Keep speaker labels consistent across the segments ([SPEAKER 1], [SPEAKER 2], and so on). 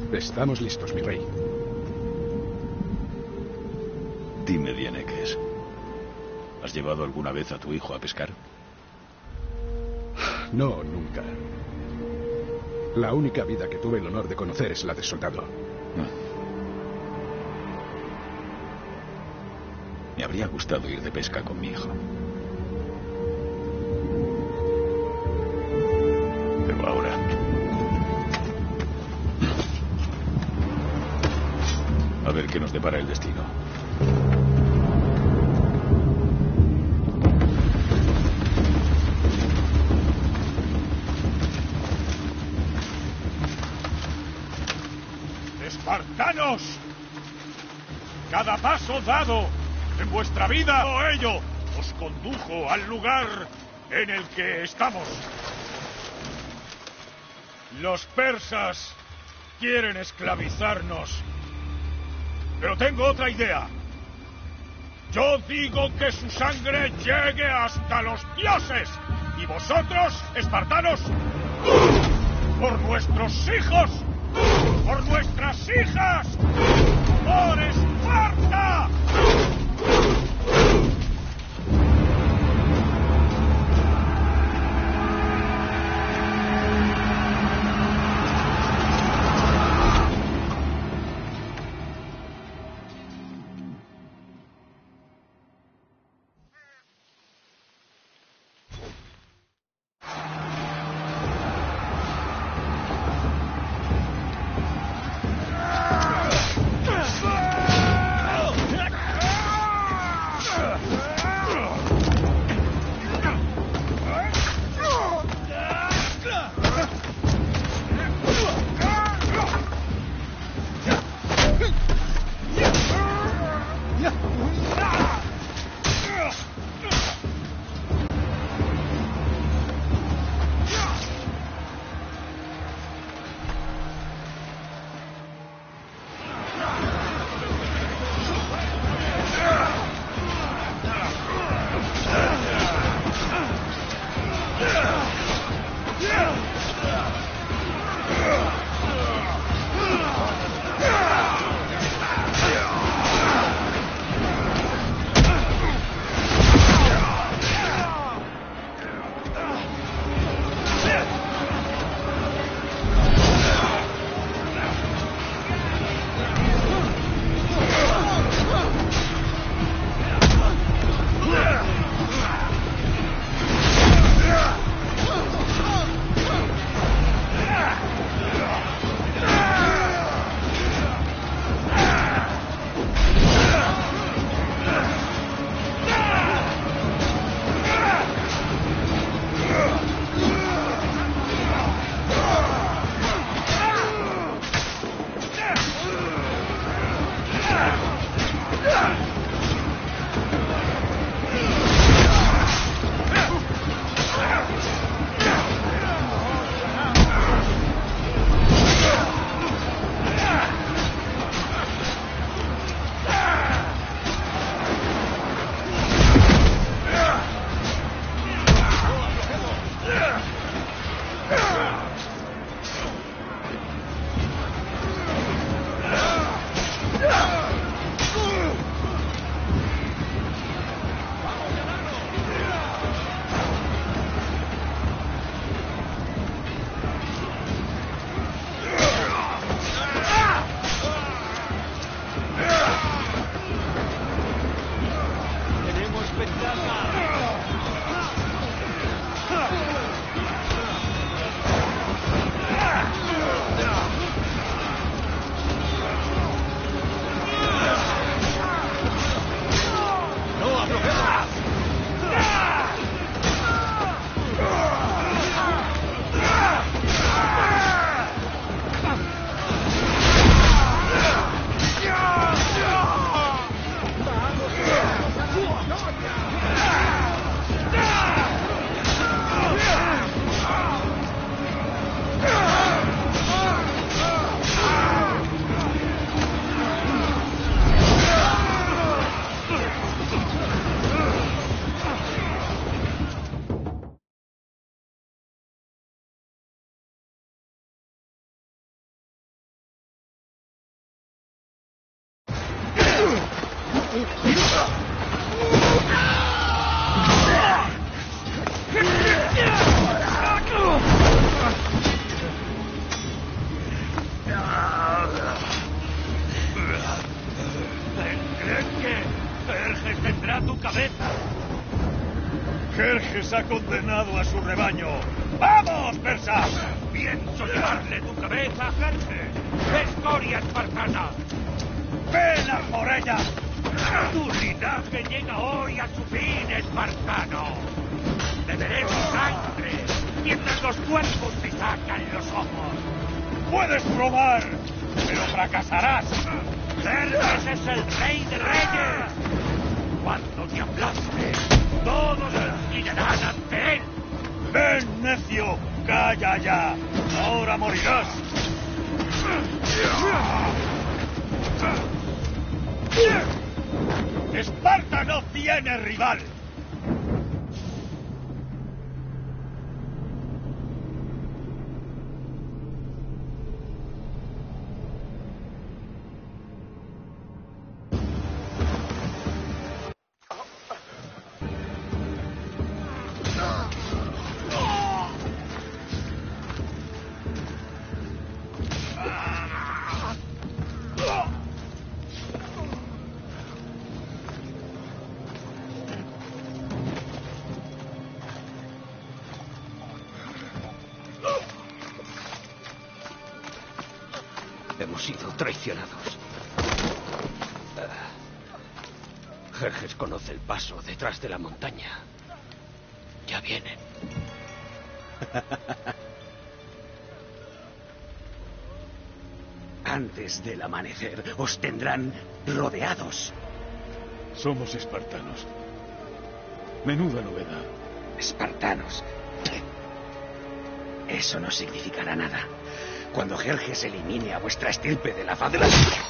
[SPEAKER 1] Estamos listos, mi rey.
[SPEAKER 2] Dime, Dienekes, ¿has llevado alguna vez a tu hijo a pescar?
[SPEAKER 1] No, nunca. La única vida que tuve el honor de conocer es la de soldado.
[SPEAKER 2] Me habría gustado ir de pesca con mi hijo. Pero ahora... A ver qué nos depara el destino.
[SPEAKER 3] ¡Espartanos! Cada paso dado en vuestra vida o ello os condujo al lugar en el que estamos. Los persas quieren esclavizarnos, pero tengo otra idea. Yo digo que su sangre llegue hasta los dioses y vosotros, espartanos, por nuestros hijos, por nuestras hijas, por Esparta. condenado a su rebaño. ¡Vamos, persas!
[SPEAKER 4] Pienso llevarle tu cabeza a Jerjes, escoria espartana.
[SPEAKER 3] ¡Ven a por ella!
[SPEAKER 4] Tu linaje llega hoy a su fin, espartano. Beberemos sangre mientras los cuerpos te sacan los ojos.
[SPEAKER 3] ¡Puedes probar, pero fracasarás!
[SPEAKER 4] Jerjes es el rey de reyes. Cuando te aplaste, todos se inclinarán ante él.
[SPEAKER 3] ¡Ven, necio! ¡Calla ya! ¡Ahora morirás! ¡Esparta no tiene rival!
[SPEAKER 5] Hemos sido traicionados. Jerjes conoce el paso detrás de la montaña. Ya vienen. Antes del amanecer os tendrán rodeados.
[SPEAKER 2] Somos espartanos. Menuda novedad.
[SPEAKER 5] Espartanos. Eso no significará nada. Cuando Jerjes elimine a vuestra estirpe de la faz de la...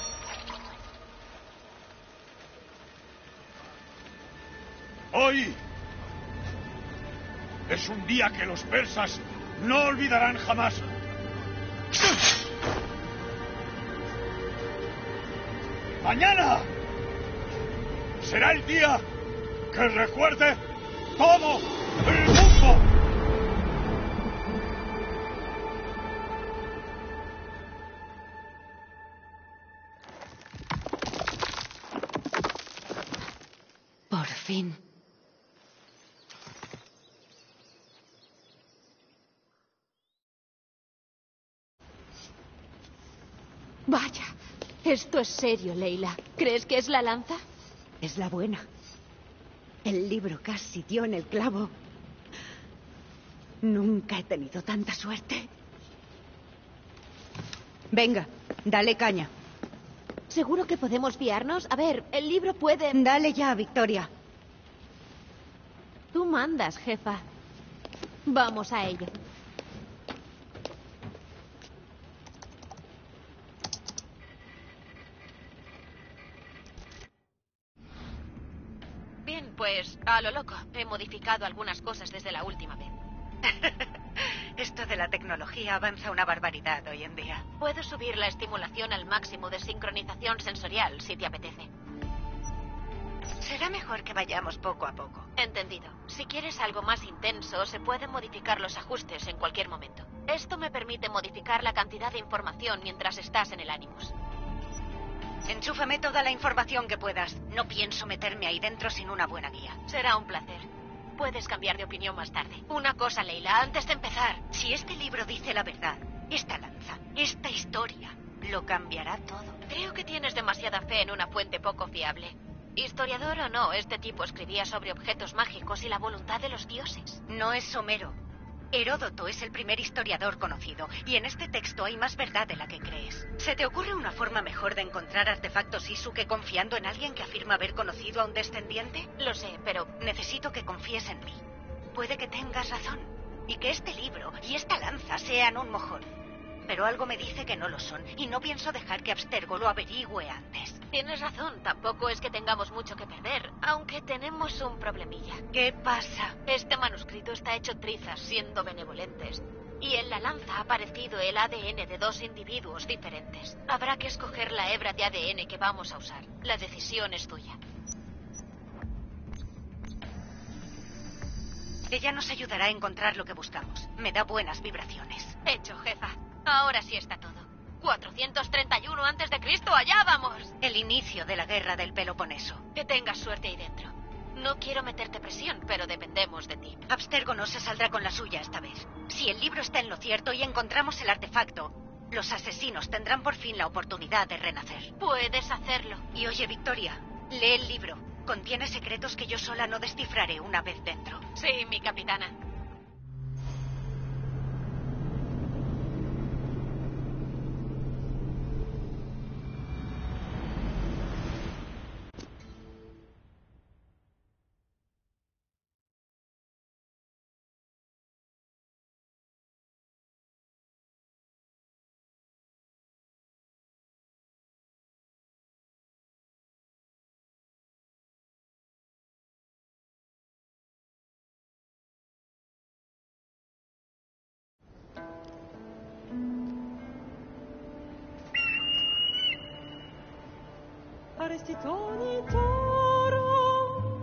[SPEAKER 3] Hoy es un día que los persas no olvidarán jamás. Mañana será el día que recuerde todo el mundo.
[SPEAKER 6] Por fin. Vaya, esto es serio, Leila. ¿Crees que es la lanza?
[SPEAKER 7] Es la buena. El libro casi dio en el clavo. Nunca he tenido tanta suerte. Venga, dale caña.
[SPEAKER 6] ¿Seguro que podemos fiarnos? A ver, el libro puede...
[SPEAKER 7] Dale ya, Victoria.
[SPEAKER 6] Tú mandas, jefa. Vamos a ello.
[SPEAKER 8] Bien, pues a lo loco. He modificado algunas cosas desde la última vez.
[SPEAKER 7] Esto de la tecnología avanza una barbaridad hoy en día.
[SPEAKER 8] Puedo subir la estimulación al máximo de sincronización sensorial, si te apetece.
[SPEAKER 7] Será mejor que vayamos poco a poco.
[SPEAKER 8] Entendido. Si quieres algo más intenso, se pueden modificar los ajustes en cualquier momento. Esto me permite modificar la cantidad de información mientras estás en el Animus.
[SPEAKER 7] Enchúfame toda la información que puedas. No pienso meterme ahí dentro sin una buena guía.
[SPEAKER 8] Será un placer. Puedes cambiar de opinión más tarde. Una cosa, Leila, antes de empezar.
[SPEAKER 7] Si este libro dice la verdad, esta lanza, esta historia, lo cambiará todo.
[SPEAKER 8] Creo que tienes demasiada fe en una fuente poco fiable. Historiador o no, este tipo escribía sobre objetos mágicos y la voluntad de los dioses.
[SPEAKER 7] No es Homero. Heródoto es el primer historiador conocido, y en este texto hay más verdad de la que crees. ¿Se te ocurre una forma mejor de encontrar artefactos Isu que confiando en alguien que afirma haber conocido a un descendiente?
[SPEAKER 8] Lo sé, pero
[SPEAKER 7] necesito que confíes en mí. Puede que tengas razón, y que este libro y esta lanza sean un mojón. Pero algo me dice que no lo son, y no pienso dejar que Abstergo lo averigüe antes.
[SPEAKER 8] Tienes razón, tampoco es que tengamos mucho que perder, aunque tenemos un problemilla.
[SPEAKER 7] ¿Qué pasa?
[SPEAKER 8] Este manuscrito está hecho trizas, siendo benevolentes. Y en la lanza ha aparecido el ADN de dos individuos diferentes. Habrá que escoger la hebra de ADN que vamos a usar. La decisión es tuya.
[SPEAKER 7] Ella nos ayudará a encontrar lo que buscamos. Me da buenas vibraciones.
[SPEAKER 8] Hecho, jefa. Ahora sí está todo. 431 a.C., allá vamos.
[SPEAKER 7] El inicio de la guerra del Peloponeso.
[SPEAKER 8] Que tengas suerte ahí dentro. No quiero meterte presión, pero dependemos de ti.
[SPEAKER 7] Abstergo no se saldrá con la suya esta vez. Si el libro está en lo cierto y encontramos el artefacto, los asesinos tendrán por fin la oportunidad de renacer.
[SPEAKER 8] Puedes hacerlo.
[SPEAKER 7] Y oye, Victoria, lee el libro. Contiene secretos que yo sola no descifraré una vez dentro.
[SPEAKER 8] Sí, mi capitana.
[SPEAKER 9] Aristitoni toro,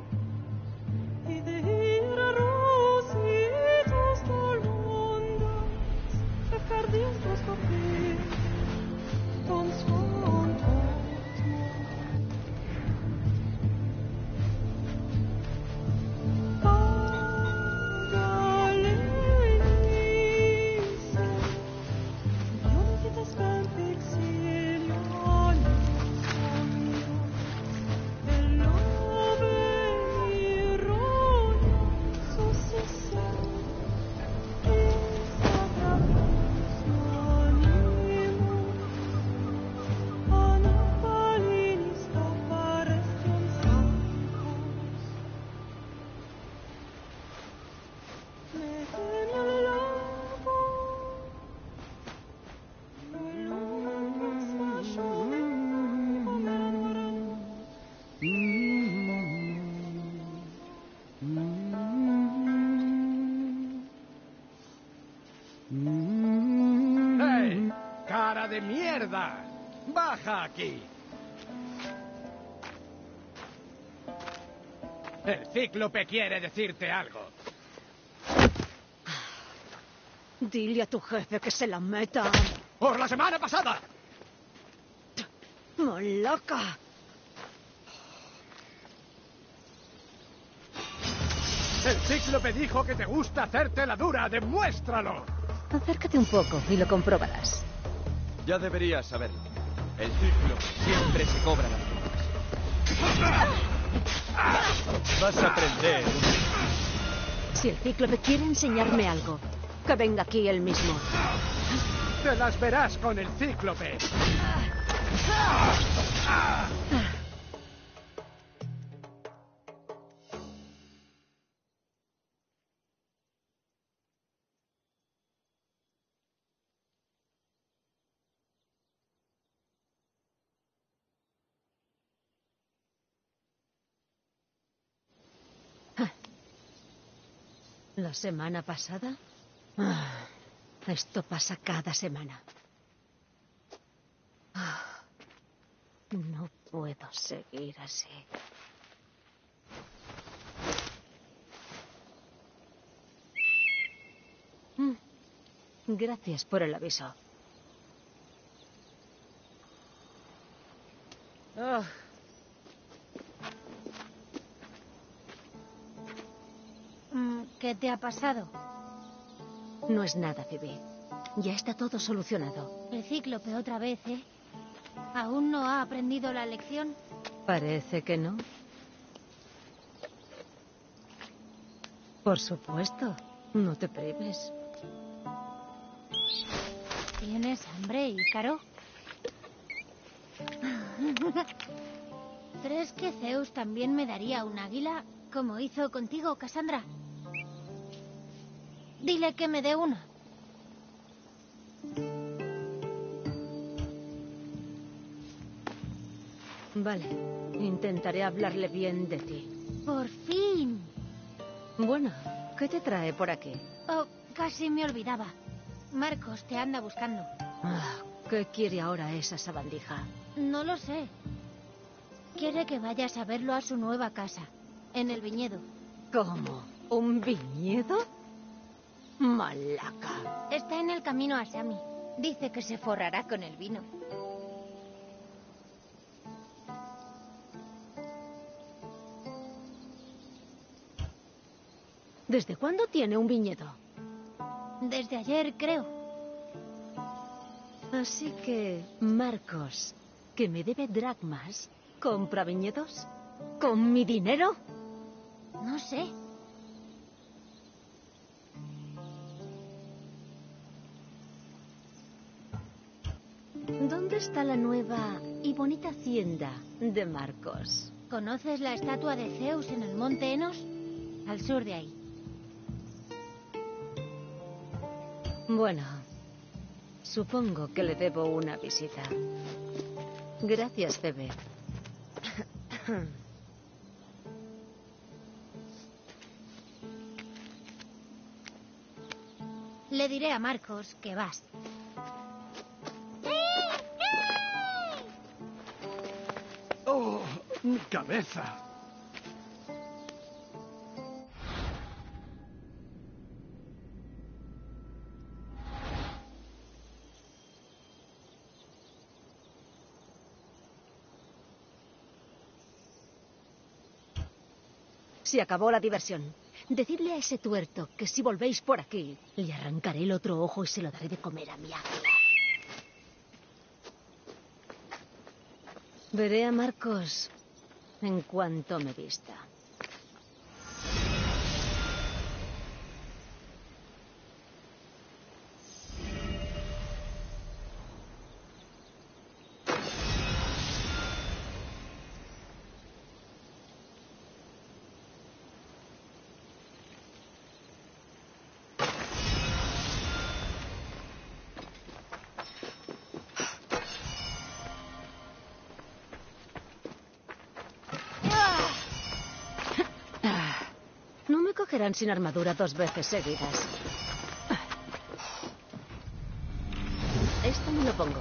[SPEAKER 9] idehira rositos tolmondas, efcardius proskopir, ton svon
[SPEAKER 10] ¡Hey! ¡Cara de mierda! ¡Baja aquí! El cíclope quiere decirte algo.
[SPEAKER 6] Dile a tu jefe que se la meta.
[SPEAKER 10] ¡Por la semana pasada!
[SPEAKER 6] ¡Malaca!
[SPEAKER 10] El cíclope dijo que te gusta hacerte la dura. ¡Demuéstralo!
[SPEAKER 6] Acércate un poco y lo comprobarás.
[SPEAKER 11] Ya deberías saberlo. El cíclope siempre se cobra las cosas. Vas a aprender.
[SPEAKER 6] Si el cíclope quiere enseñarme algo, que venga aquí él mismo.
[SPEAKER 10] Te las verás con el cíclope.
[SPEAKER 6] ¿La semana pasada? Esto pasa cada semana. No puedo seguir así. Gracias por el aviso.
[SPEAKER 12] ¿Qué te ha pasado?
[SPEAKER 6] No es nada, Phoebe. Ya está todo solucionado.
[SPEAKER 12] El cíclope otra vez, ¿eh? ¿Aún no ha aprendido la lección?
[SPEAKER 6] Parece que no. Por supuesto. No te prives.
[SPEAKER 12] ¿Tienes hambre, Ícaro? ¿Crees que Zeus también me daría un águila, como hizo contigo, Cassandra? Dile que me dé una.
[SPEAKER 6] Vale, intentaré hablarle bien de ti.
[SPEAKER 12] ¡Por fin!
[SPEAKER 6] Bueno, ¿qué te trae por aquí?
[SPEAKER 12] Oh, casi me olvidaba. Marcos te anda buscando.
[SPEAKER 6] ¿Qué quiere ahora esa sabandija?
[SPEAKER 12] No lo sé. Quiere que vayas a verlo a su nueva casa, en el viñedo.
[SPEAKER 6] ¿Cómo? ¿Un viñedo? Malaca.
[SPEAKER 12] Está en el camino a Sami. Dice que se forrará con el vino.
[SPEAKER 6] ¿Desde cuándo tiene un viñedo?
[SPEAKER 12] Desde ayer, creo.
[SPEAKER 6] Así que, Marcos, que me debe dracmas, ¿compra viñedos? ¿Con mi dinero?
[SPEAKER 12] No sé.
[SPEAKER 6] ¿Dónde está la nueva y bonita hacienda de Marcos?
[SPEAKER 12] ¿Conoces la estatua de Zeus en el monte Enos? Al sur de ahí.
[SPEAKER 6] Bueno, supongo que le debo una visita. Gracias, Febe.
[SPEAKER 12] Le diré a Marcos que vas.
[SPEAKER 10] ¡Oh, mi cabeza!
[SPEAKER 6] Se acabó la diversión. Decidle a ese tuerto que si volvéis por aquí, le arrancaré el otro ojo y se lo daré de comer a mi águila. Veré a Marcos en cuanto me vista. No me cogerán sin armadura 2 veces seguidas. Esto me lo pongo.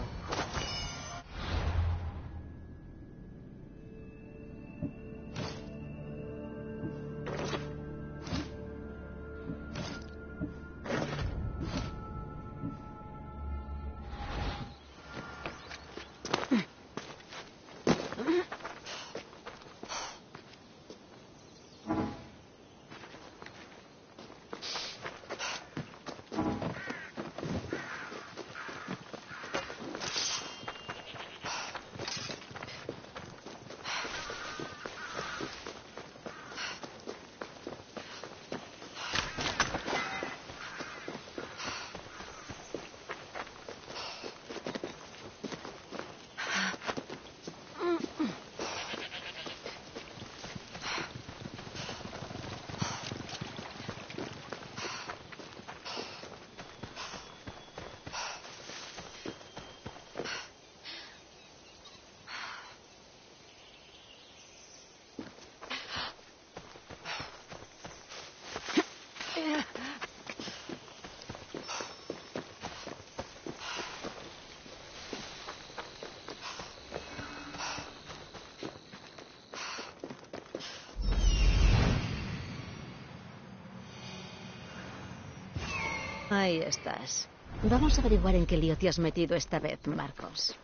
[SPEAKER 6] Ahí estás. Vamos a averiguar en qué lío te has metido esta vez, Marcos.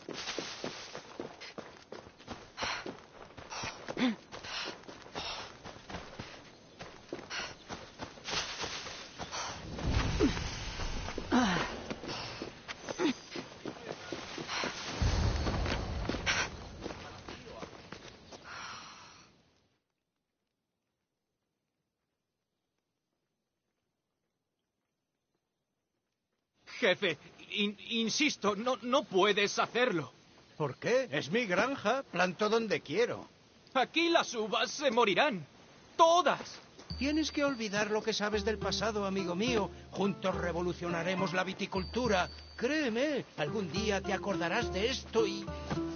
[SPEAKER 11] Jefe, insisto, no puedes hacerlo.
[SPEAKER 10] ¿Por qué? Es mi granja, planto donde quiero.
[SPEAKER 11] Aquí las uvas se morirán. Todas.
[SPEAKER 10] Tienes que olvidar lo que sabes del pasado, amigo mío. Juntos revolucionaremos la viticultura. Créeme, algún día te acordarás de esto y...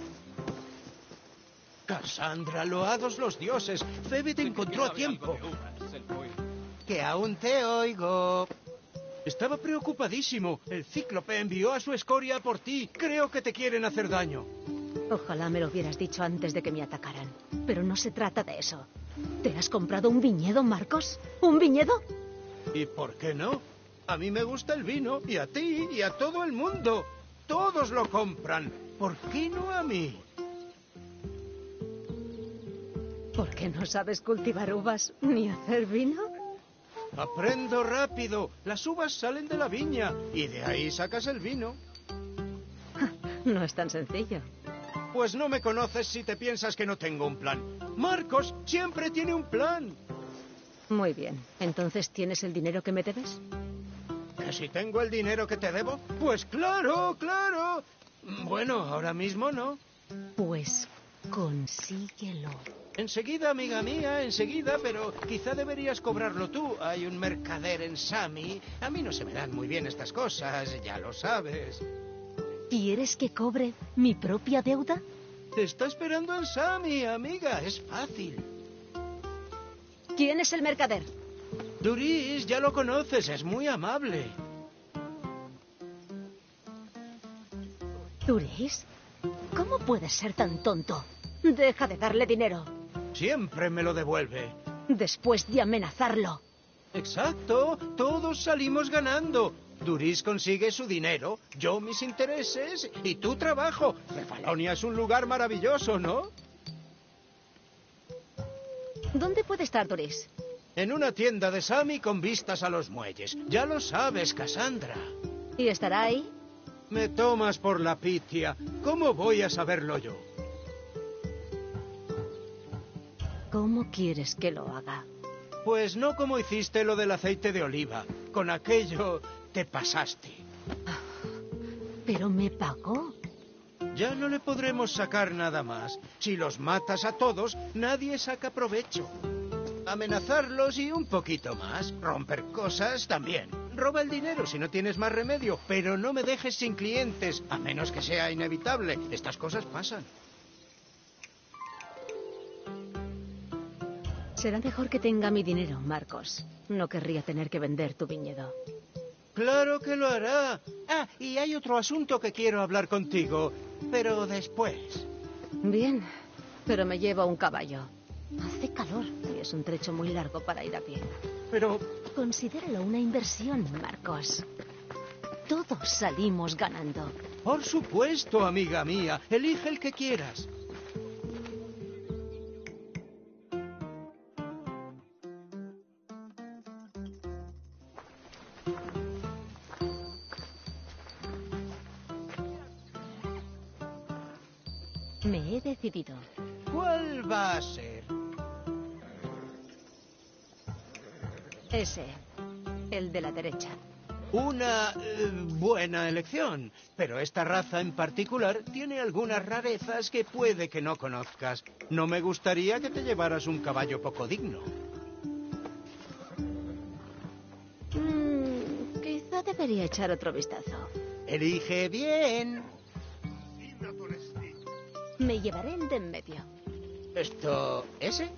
[SPEAKER 10] Cassandra, loados los dioses. Febe te encontró a tiempo. Que aún te oigo. Estaba preocupadísimo. El cíclope envió a su escoria por ti. Creo que te quieren hacer daño.
[SPEAKER 6] Ojalá me lo hubieras dicho antes de que me atacaran. Pero no se trata de eso. ¿Te has comprado un viñedo, Marcos? ¿Un viñedo?
[SPEAKER 10] ¿Y por qué no? A mí me gusta el vino, y a ti, y a todo el mundo. Todos lo compran. ¿Por qué no a mí?
[SPEAKER 6] ¿Por qué no sabes cultivar uvas ni hacer vino?
[SPEAKER 10] Aprendo rápido. Las uvas salen de la viña y de ahí sacas el vino.
[SPEAKER 6] No es tan sencillo.
[SPEAKER 10] Pues no me conoces si te piensas que no tengo un plan. Marcos siempre tiene un plan.
[SPEAKER 6] Muy bien. ¿Entonces tienes el dinero que me debes?
[SPEAKER 10] ¿Que si tengo el dinero que te debo? Pues claro, claro. Bueno, ahora mismo no.
[SPEAKER 6] Pues consíguelo.
[SPEAKER 10] Enseguida, amiga mía, enseguida, pero quizá deberías cobrarlo tú. Hay un mercader en Sami. A mí no se me dan muy bien estas cosas, ya lo sabes.
[SPEAKER 6] ¿Quieres que cobre mi propia deuda?
[SPEAKER 10] Te está esperando en Sami, amiga. Es fácil.
[SPEAKER 6] ¿Quién es el mercader?
[SPEAKER 10] Duris, ya lo conoces, es muy amable.
[SPEAKER 6] ¿Duris? ¿Cómo puedes ser tan tonto? Deja de darle dinero.
[SPEAKER 10] Siempre me lo devuelve.
[SPEAKER 6] Después de amenazarlo.
[SPEAKER 10] Exacto, todos salimos ganando. Duris consigue su dinero, yo mis intereses y tu trabajo. Refalonia es un lugar maravilloso, ¿no?
[SPEAKER 6] ¿Dónde puede estar Duris?
[SPEAKER 10] En una tienda de Sami con vistas a los muelles. Ya lo sabes, Cassandra.
[SPEAKER 6] ¿Y estará ahí?
[SPEAKER 10] Me tomas por la pitia. ¿Cómo voy a saberlo yo?
[SPEAKER 6] ¿Cómo quieres que lo haga?
[SPEAKER 10] Pues no como hiciste lo del aceite de oliva. Con aquello te pasaste.
[SPEAKER 6] Pero me pagó.
[SPEAKER 10] Ya no le podremos sacar nada más. Si los matas a todos, nadie saca provecho. Amenazarlos y un poquito más. Romper cosas también. Roba el dinero si no tienes más remedio, pero no me dejes sin clientes, a menos que sea inevitable. Estas cosas pasan.
[SPEAKER 6] Será mejor que tenga mi dinero, Marcos. No querría tener que vender tu viñedo.
[SPEAKER 10] Claro que lo hará. Ah, y hay otro asunto que quiero hablar contigo, pero después.
[SPEAKER 6] Bien, pero me llevo un caballo. Hace calor y es un trecho muy largo para ir a pie.
[SPEAKER 10] Pero...
[SPEAKER 6] Considéralo una inversión, Marcos. Todos salimos ganando.
[SPEAKER 10] Por supuesto, amiga mía. Elige el que quieras.
[SPEAKER 6] Me he decidido.
[SPEAKER 10] ¿Cuál va a ser?
[SPEAKER 6] Ese, el de la derecha.
[SPEAKER 10] Una buena elección, pero esta raza en particular tiene algunas rarezas que puede que no conozcas. No me gustaría que te llevaras un caballo poco digno.
[SPEAKER 6] Quizá debería echar otro vistazo.
[SPEAKER 10] Elige bien.
[SPEAKER 6] Me llevaré el de en medio.
[SPEAKER 10] ¿Esto... ese?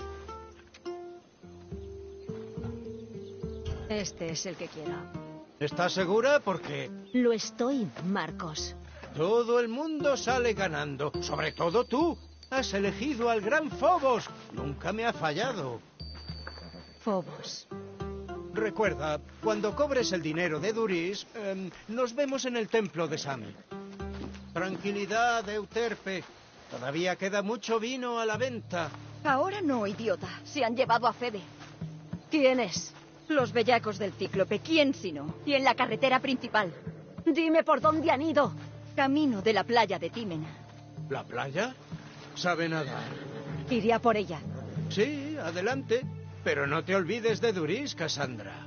[SPEAKER 6] Este es el que quiero.
[SPEAKER 10] ¿Estás segura? Porque...
[SPEAKER 6] Lo estoy, Marcos.
[SPEAKER 10] Todo el mundo sale ganando, sobre todo tú. Has elegido al gran Phobos. Nunca me ha fallado.
[SPEAKER 6] Phobos.
[SPEAKER 10] Recuerda, cuando cobres el dinero de Duris, nos vemos en el templo de Sami. Tranquilidad, Euterpe. Todavía queda mucho vino a la venta.
[SPEAKER 13] Ahora no, idiota. Se han llevado a Febe.
[SPEAKER 6] ¿Quién es?
[SPEAKER 13] Los bellacos del Cíclope. ¿Quién sino? Y en la carretera principal.
[SPEAKER 6] Dime por dónde han ido.
[SPEAKER 13] Camino de la playa de Tímena.
[SPEAKER 10] ¿La playa? ¿Sabe nadar?
[SPEAKER 6] Iré a por ella.
[SPEAKER 10] Sí, adelante. Pero no te olvides de Duris, Cassandra.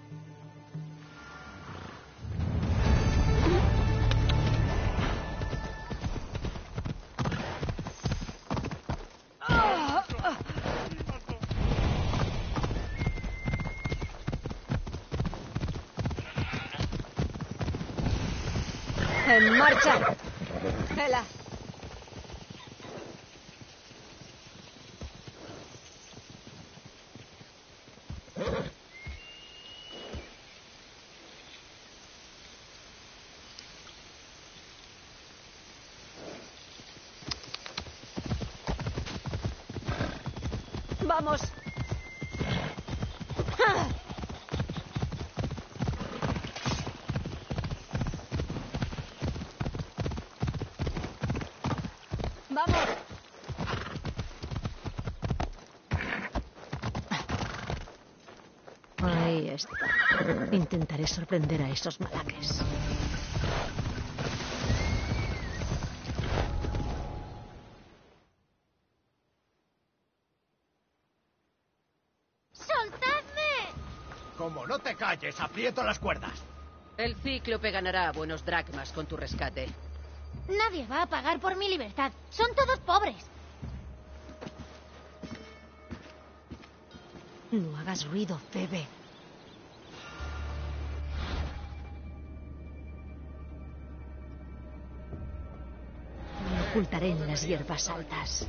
[SPEAKER 6] ¡En marcha! ¡Hela! ¡Vamos! ¡Ah! ¡Vamos! Ahí está. mística. Intentaré sorprender a esos malaques.
[SPEAKER 12] ¡Soltadme!
[SPEAKER 14] Como no te calles, aprieto las cuerdas.
[SPEAKER 15] El Cíclope ganará buenos dracmas con tu rescate.
[SPEAKER 12] Nadie va a pagar por mi libertad. Son todos pobres.
[SPEAKER 6] No hagas ruido, Febe. Me ocultaré en las hierbas altas.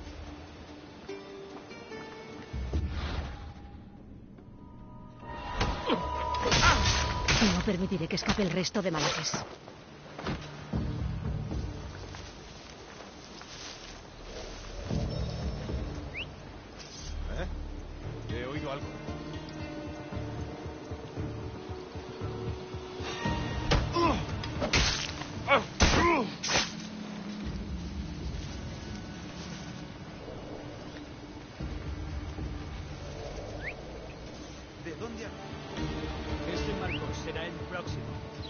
[SPEAKER 6] No permitiré que escape el resto de malaques.
[SPEAKER 11] He oído algo.
[SPEAKER 10] ¿De dónde? Ese Marcos será el próximo.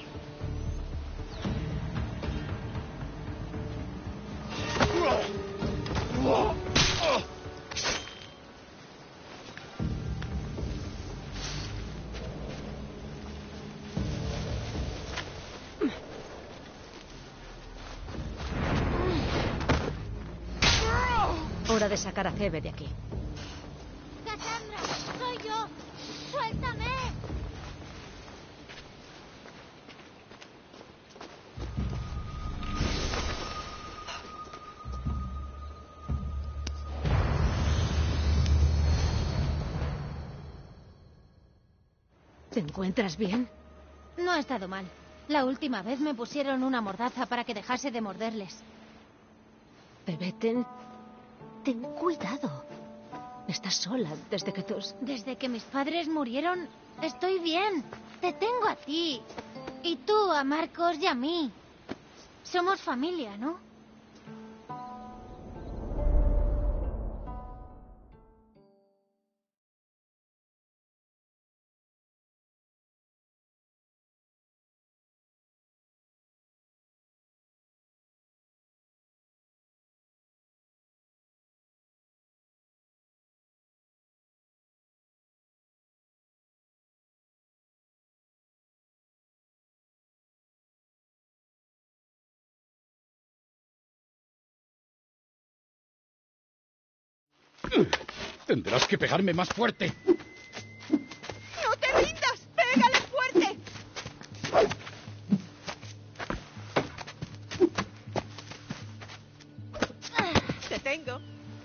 [SPEAKER 6] Hora de sacar a Febe de aquí.
[SPEAKER 12] ¡Cassandra! ¡Soy yo! ¡Suéltame!
[SPEAKER 6] ¿Te encuentras bien?
[SPEAKER 12] No ha estado mal. La última vez me pusieron una mordaza para que dejase de morderles.
[SPEAKER 6] Febe, ten cuidado. Estás sola desde que tus...
[SPEAKER 12] Desde que mis padres murieron, estoy bien. Te tengo a ti. Y tú a Marcos y a mí. Somos familia, ¿no?
[SPEAKER 1] Tendrás que pegarme más fuerte.
[SPEAKER 13] ¡No te rindas! ¡Pégale fuerte! Te tengo.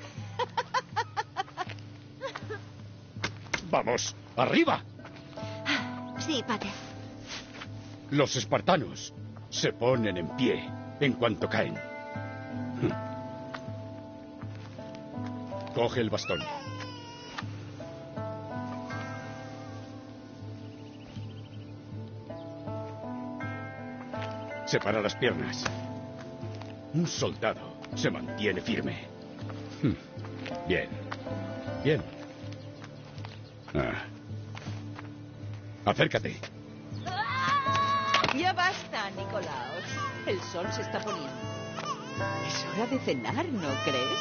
[SPEAKER 1] Vamos, arriba.
[SPEAKER 13] Sí, Pater.
[SPEAKER 1] Los espartanos se ponen en pie en cuanto caen. Coge el bastón. Separa las piernas. Un soldado se mantiene firme. Bien. Bien. Acércate.
[SPEAKER 13] Ya basta, Nicolaos. El sol se está poniendo. Es hora de cenar, ¿no crees?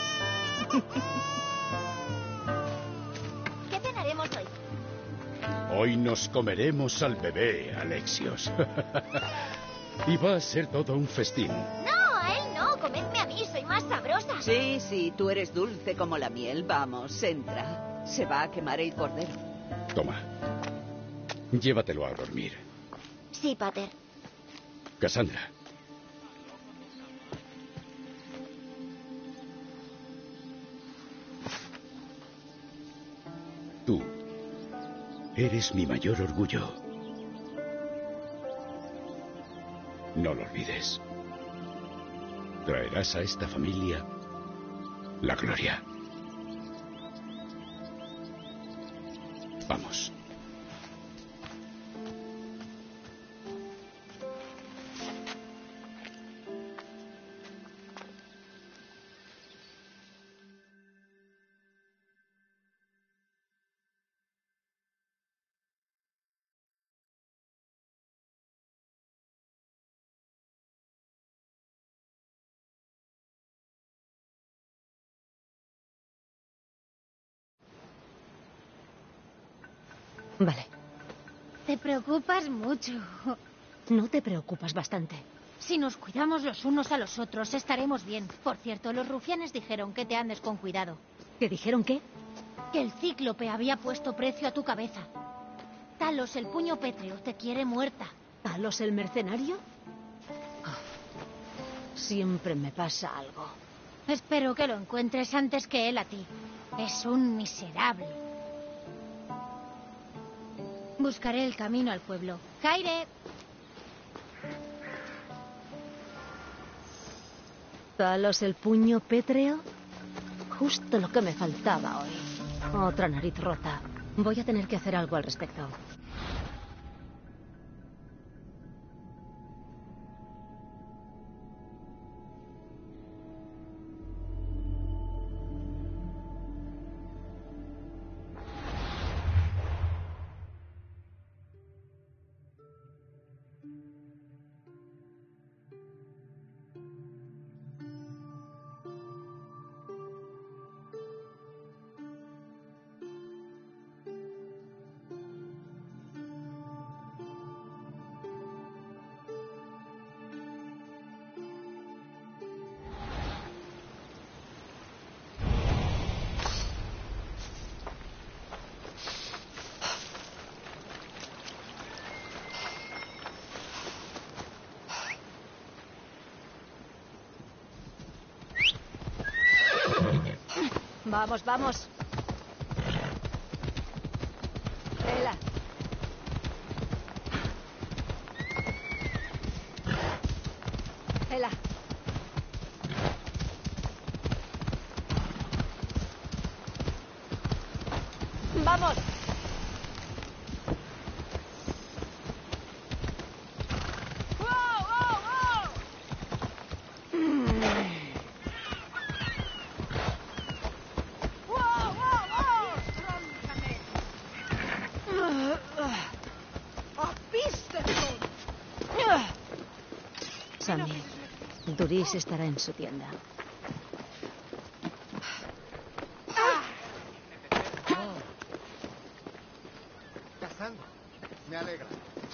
[SPEAKER 12] ¿Qué cenaremos hoy?
[SPEAKER 1] Hoy nos comeremos al bebé, Alexios. Y va a ser todo un festín.
[SPEAKER 12] No, a él no. Comedme a mí, soy más sabrosa.
[SPEAKER 13] Sí, sí, tú eres dulce como la miel. Vamos, entra. Se va a quemar el cordero.
[SPEAKER 1] Toma. Llévatelo a dormir.
[SPEAKER 12] Sí, Pater.
[SPEAKER 1] Cassandra. Tú eres mi mayor orgullo. No lo olvides. Traerás a esta familia la gloria. Vamos.
[SPEAKER 6] Vale.
[SPEAKER 12] Te preocupas mucho.
[SPEAKER 6] No te preocupas bastante.
[SPEAKER 12] Si nos cuidamos los unos a los otros, estaremos bien. Por cierto, los rufianes dijeron que te andes con cuidado.
[SPEAKER 6] ¿Qué dijeron qué?
[SPEAKER 12] Que el cíclope había puesto precio a tu cabeza. Talos, el puño pétreo, te quiere muerta.
[SPEAKER 6] ¿Talos, el mercenario? Siempre me pasa algo.
[SPEAKER 12] Espero que lo encuentres antes que él a ti. Es un miserable. Buscaré el camino al pueblo. ¡Caire!
[SPEAKER 6] ¿Talos, el puño pétreo? Justo lo que me faltaba hoy. Otra nariz rota. Voy a tener que hacer algo al respecto. Vamos, vamos. Ela. Ela. Vamos. Sammy, Duris estará en su tienda.
[SPEAKER 14] Cassandra, me alegra.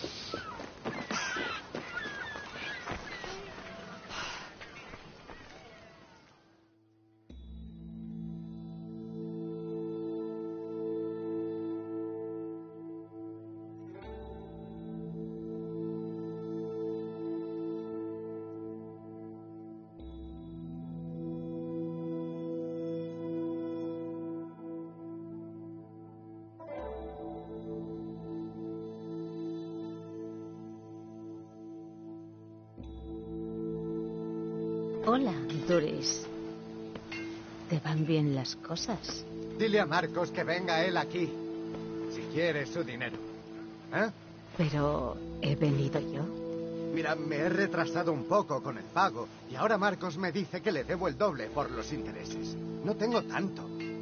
[SPEAKER 6] Hola, Duris. ¿Te van bien las cosas?
[SPEAKER 14] Dile a Marcos que venga él aquí, si quiere su dinero. ¿Eh?
[SPEAKER 6] Pero he venido yo.
[SPEAKER 14] Mira, me he retrasado un poco con el pago y ahora Marcos me dice que le debo el doble por los intereses. No tengo tanto.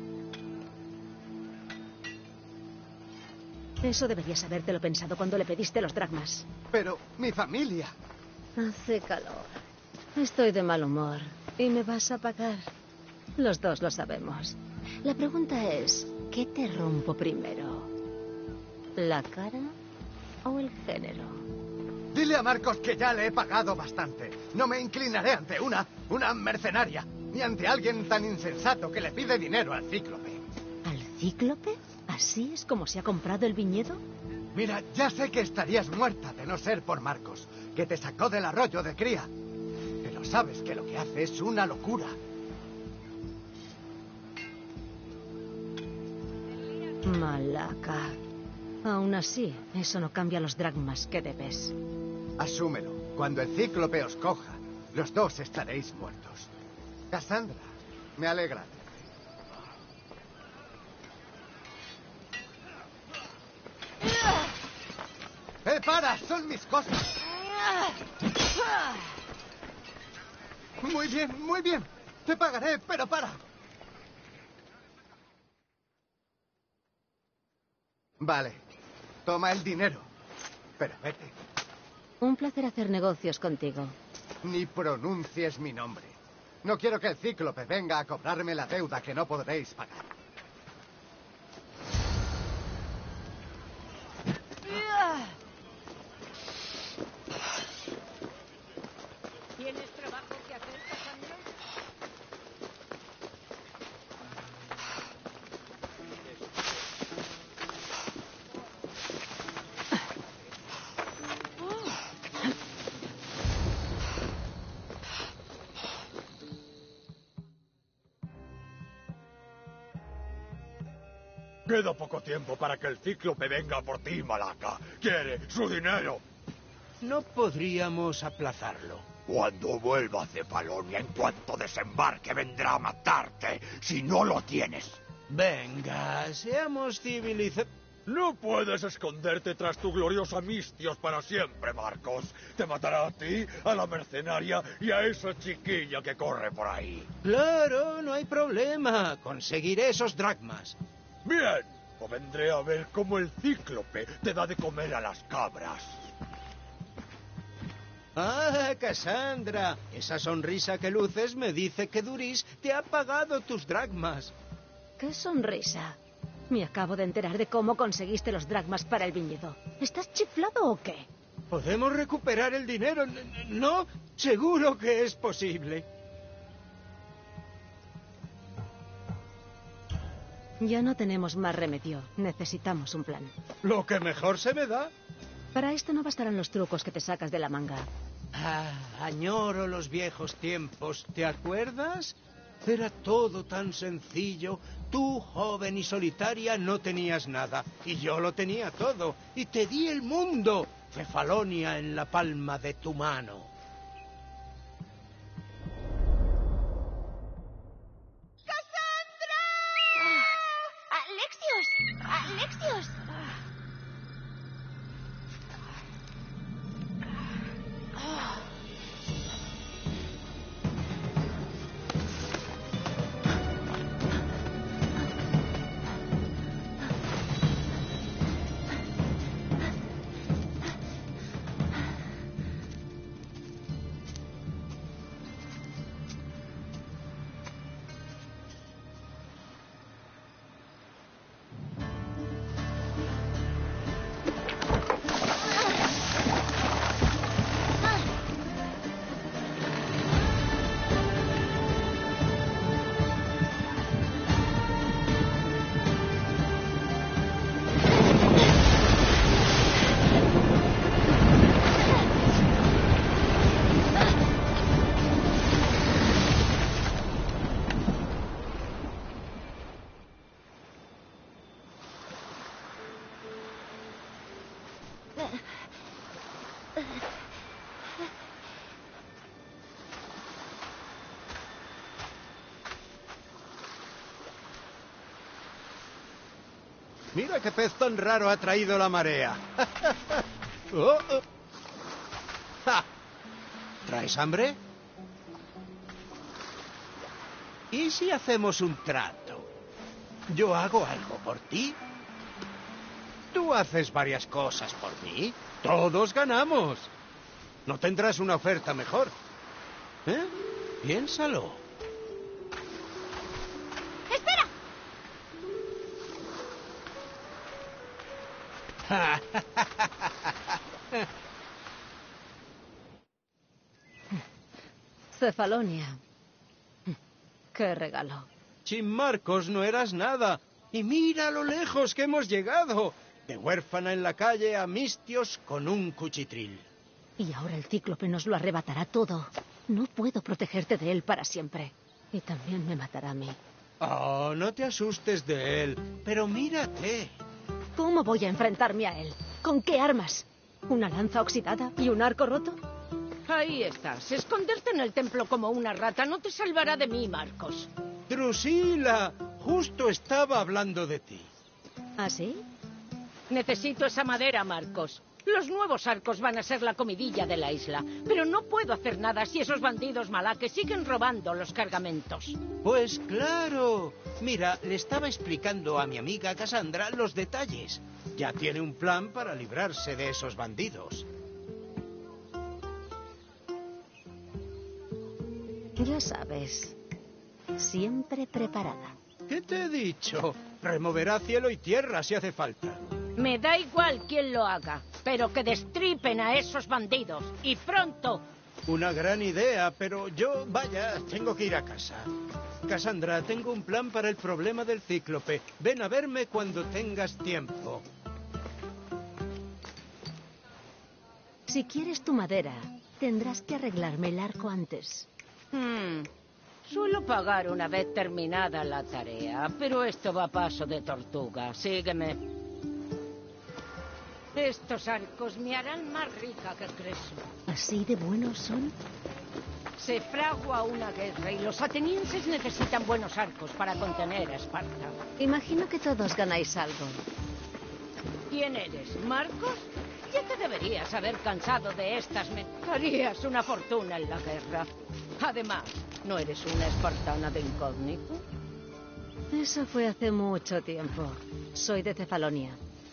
[SPEAKER 6] Eso deberías habértelo pensado cuando le pediste los dracmas.
[SPEAKER 14] Pero mi familia.
[SPEAKER 6] Hace calor. Estoy de mal humor y me vas a pagar. Los dos lo sabemos. La pregunta es, ¿qué te rompo primero? ¿La cara o el género?
[SPEAKER 14] Dile a Marcos que ya le he pagado bastante. No me inclinaré ante una mercenaria, ni ante alguien tan insensato que le pide dinero al cíclope.
[SPEAKER 6] ¿Al cíclope? ¿Así es como se ha comprado el viñedo?
[SPEAKER 14] Mira, ya sé que estarías muerta de no ser por Marcos, que te sacó del arroyo de cría. Pero sabes que lo que hace es una locura.
[SPEAKER 6] Malaca. Aún así, eso no cambia los dracmas que debes.
[SPEAKER 14] Asúmelo. Cuando el cíclope os coja, los dos estaréis muertos. Cassandra, me alegra. ¡Para! ¡Son mis cosas! Muy bien, muy bien. Te pagaré, pero para. Vale. Toma el dinero. Pero vete.
[SPEAKER 6] Un placer hacer negocios contigo.
[SPEAKER 14] Ni pronuncies mi nombre. No quiero que el cíclope venga a cobrarme la deuda que no podréis pagar.
[SPEAKER 3] Queda poco tiempo para que el cíclope venga por ti, Malaca. Quiere su dinero.
[SPEAKER 10] No podríamos aplazarlo.
[SPEAKER 4] Cuando vuelva a Cefalonia, en cuanto desembarque, vendrá a matarte si no lo tienes.
[SPEAKER 10] Venga, seamos civilizados.
[SPEAKER 3] No puedes esconderte tras tu gloriosa Mistios para siempre, Marcos. Te matará a ti, a la mercenaria y a esa chiquilla que corre por ahí.
[SPEAKER 10] Claro, no hay problema. Conseguiré esos dracmas.
[SPEAKER 3] Bien, o vendré a ver cómo el cíclope te da de comer a las cabras.
[SPEAKER 10] Ah, Cassandra, esa sonrisa que luces me dice que Duris te ha pagado tus dracmas.
[SPEAKER 6] ¿Qué sonrisa? Me acabo de enterar de cómo conseguiste los dracmas para el viñedo. ¿Estás chiflado o qué?
[SPEAKER 10] ¿Podemos recuperar el dinero? ¿No? Seguro que es posible.
[SPEAKER 6] Ya no tenemos más remedio. Necesitamos un plan.
[SPEAKER 10] Lo que mejor se me da.
[SPEAKER 6] Para esto no bastarán los trucos que te sacas de la manga.
[SPEAKER 10] Ah, añoro los viejos tiempos. ¿Te acuerdas? Era todo tan sencillo. Tú, joven y solitaria, no tenías nada. Y yo lo tenía todo. Y te di el mundo. Cefalonia en la palma de tu mano.
[SPEAKER 8] ¡Cassandra! ¡Alexios! ¡Alexios!
[SPEAKER 10] Mira qué pez tan raro ha traído la marea. Oh, oh. ¡Ja! ¿Traes hambre? ¿Y si hacemos un trato? Yo hago algo por ti. Tú haces varias cosas por mí. Todos ganamos. ¿No tendrás una oferta mejor? ¿Eh? Piénsalo.
[SPEAKER 6] Cefalonia. ¡Qué regalo!
[SPEAKER 10] Sin Marcos no eras nada. Y mira lo lejos que hemos llegado. De huérfana en la calle a Mistios con un cuchitril.
[SPEAKER 6] Y ahora el cíclope nos lo arrebatará todo. No puedo protegerte de él para siempre. Y también me matará a mí.
[SPEAKER 10] Oh, no te asustes de él. Pero mírate.
[SPEAKER 6] ¿Cómo voy a enfrentarme a él? ¿Con qué armas? ¿Una lanza oxidada y un arco roto?
[SPEAKER 15] Ahí estás. Esconderte en el templo como una rata no te salvará de mí, Marcos.
[SPEAKER 10] Drusila, justo estaba hablando de ti.
[SPEAKER 6] ¿Ah, sí?
[SPEAKER 15] Necesito esa madera, Marcos. Los nuevos arcos van a ser la comidilla de la isla. Pero no puedo hacer nada si esos bandidos malaques siguen robando los cargamentos.
[SPEAKER 10] Pues claro. Mira, le estaba explicando a mi amiga Cassandra los detalles. Ya tiene un plan para librarse de esos bandidos.
[SPEAKER 6] Ya sabes, siempre preparada.
[SPEAKER 10] ¿Qué te he dicho? Removerá cielo y tierra si hace falta.
[SPEAKER 15] Me da igual quién lo haga, pero que destripen a esos bandidos. Y pronto.
[SPEAKER 10] Una gran idea, pero yo, vaya, tengo que ir a casa. Cassandra, tengo un plan para el problema del cíclope. Ven a verme cuando tengas tiempo.
[SPEAKER 6] Si quieres tu madera, tendrás que arreglarme el arco antes.
[SPEAKER 15] Suelo pagar una vez terminada la tarea, pero esto va a paso de tortuga. Sígueme. Estos arcos me harán más rica que Creso.
[SPEAKER 6] ¿Así de buenos son?
[SPEAKER 15] Se fragua una guerra y los atenienses necesitan buenos arcos para contener a Esparta.
[SPEAKER 6] Imagino que todos ganáis algo.
[SPEAKER 15] ¿Quién eres, Marcos? Ya te deberías haber cansado de estas harías una fortuna en la guerra. Además, ¿no eres una espartana de incógnito?
[SPEAKER 6] Eso fue hace mucho tiempo. Soy de Cefalonia.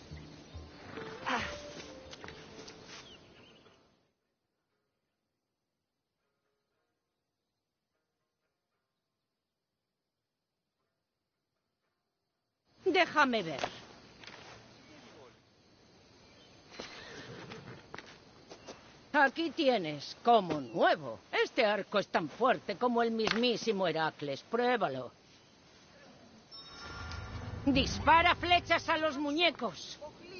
[SPEAKER 15] Déjame ver. Aquí tienes, como nuevo. Este arco es tan fuerte como el mismísimo Heracles. Pruébalo. Dispara flechas a los muñecos.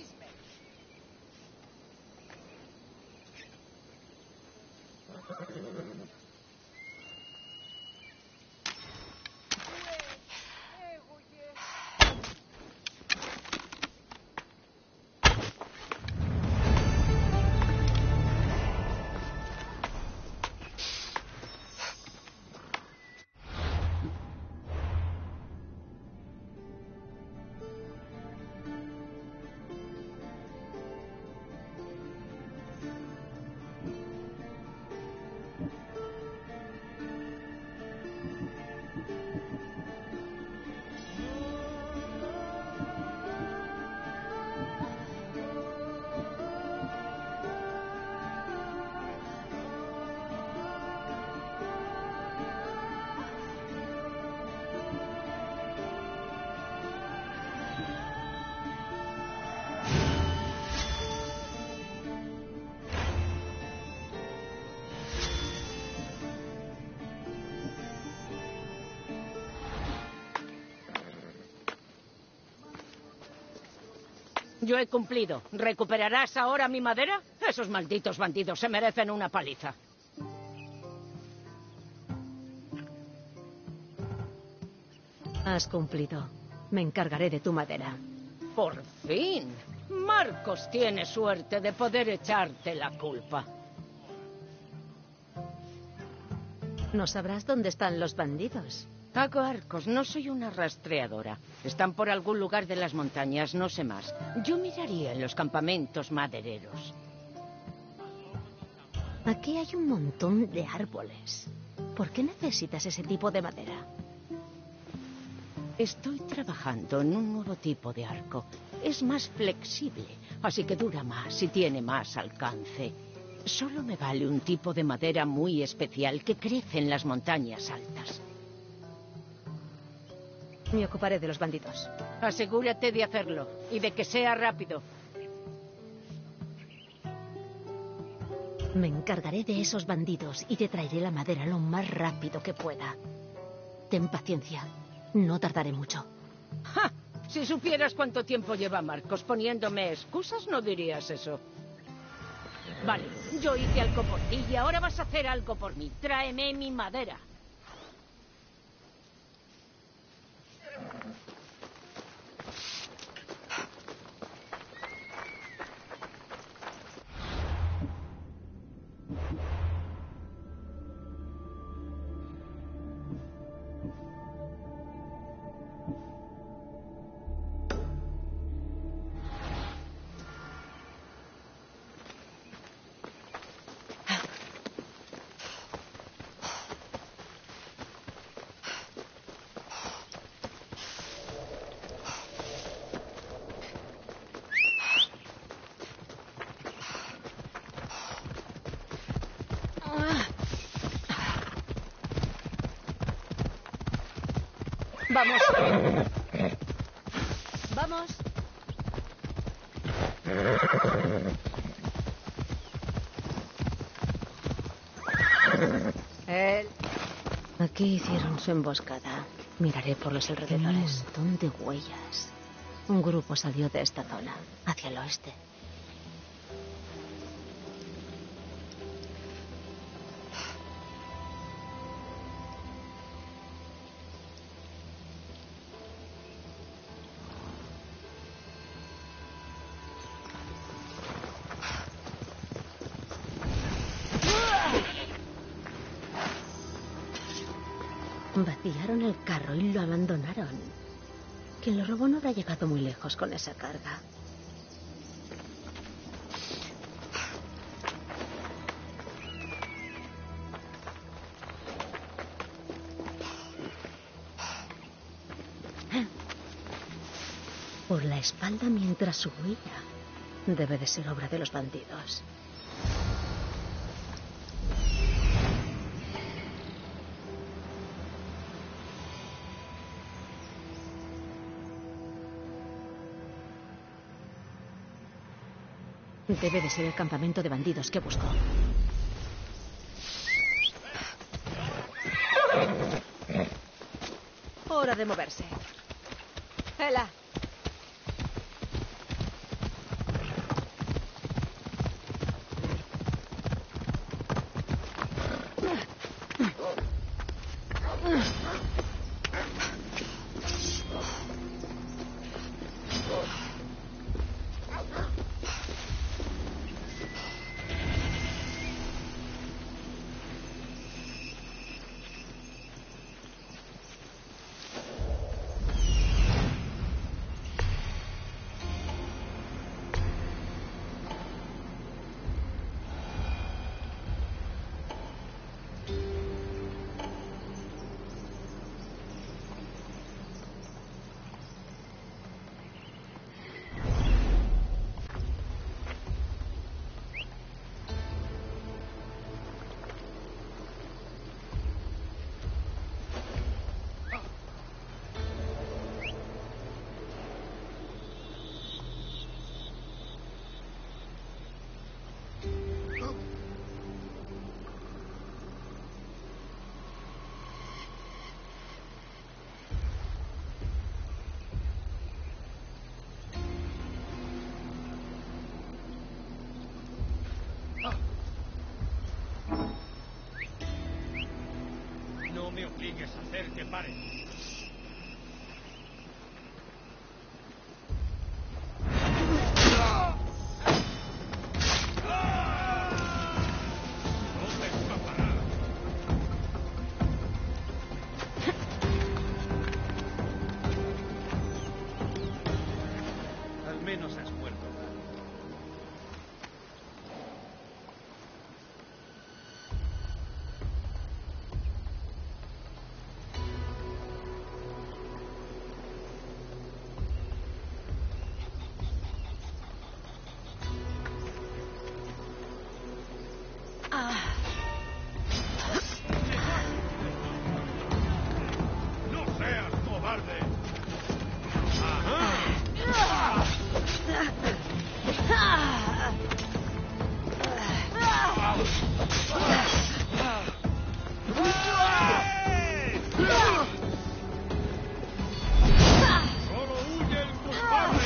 [SPEAKER 15] Yo he cumplido. ¿Recuperarás ahora mi madera? Esos malditos bandidos se merecen una paliza.
[SPEAKER 6] Has cumplido. Me encargaré de tu madera.
[SPEAKER 15] Por fin. Marcos tiene suerte de poder echarte la culpa.
[SPEAKER 6] No sabrás dónde están los bandidos.
[SPEAKER 15] Hago arcos, no soy una rastreadora. Están por algún lugar de las montañas, no sé más. Yo miraría en los campamentos madereros.
[SPEAKER 6] Aquí hay un montón de árboles. ¿Por qué necesitas ese tipo de madera?
[SPEAKER 15] Estoy trabajando en un nuevo tipo de arco. Es más flexible, así que dura más y tiene más alcance. Solo me vale un tipo de madera muy especial que crece en las montañas altas.
[SPEAKER 6] Me ocuparé de los bandidos.
[SPEAKER 15] Asegúrate de hacerlo y de que sea rápido.
[SPEAKER 6] Me encargaré de esos bandidos y te traeré la madera lo más rápido que pueda. Ten paciencia. No tardaré mucho.
[SPEAKER 15] ¡Ja! Si supieras cuánto tiempo lleva Marcos poniéndome excusas, no dirías eso. Vale, yo hice algo por ti y ahora vas a hacer algo por mí. Tráeme mi madera.
[SPEAKER 6] Vamos. Vamos. Aquí hicieron su emboscada. Miraré por los alrededores. Un montón de huellas. Un grupo salió de esta zona, hacia el oeste. Vaciaron el carro y lo abandonaron. Quien lo robó no habrá llegado muy lejos con esa carga. Por la espalda mientras huía. Debe de ser obra de los bandidos. Debe de ser el campamento de bandidos que buscó. Hora de moverse. ¡Ela!
[SPEAKER 4] No me obligues a hacer que pare. Al menos has muerto. ¡No seas cobarde! ¡Solo huye el culpable!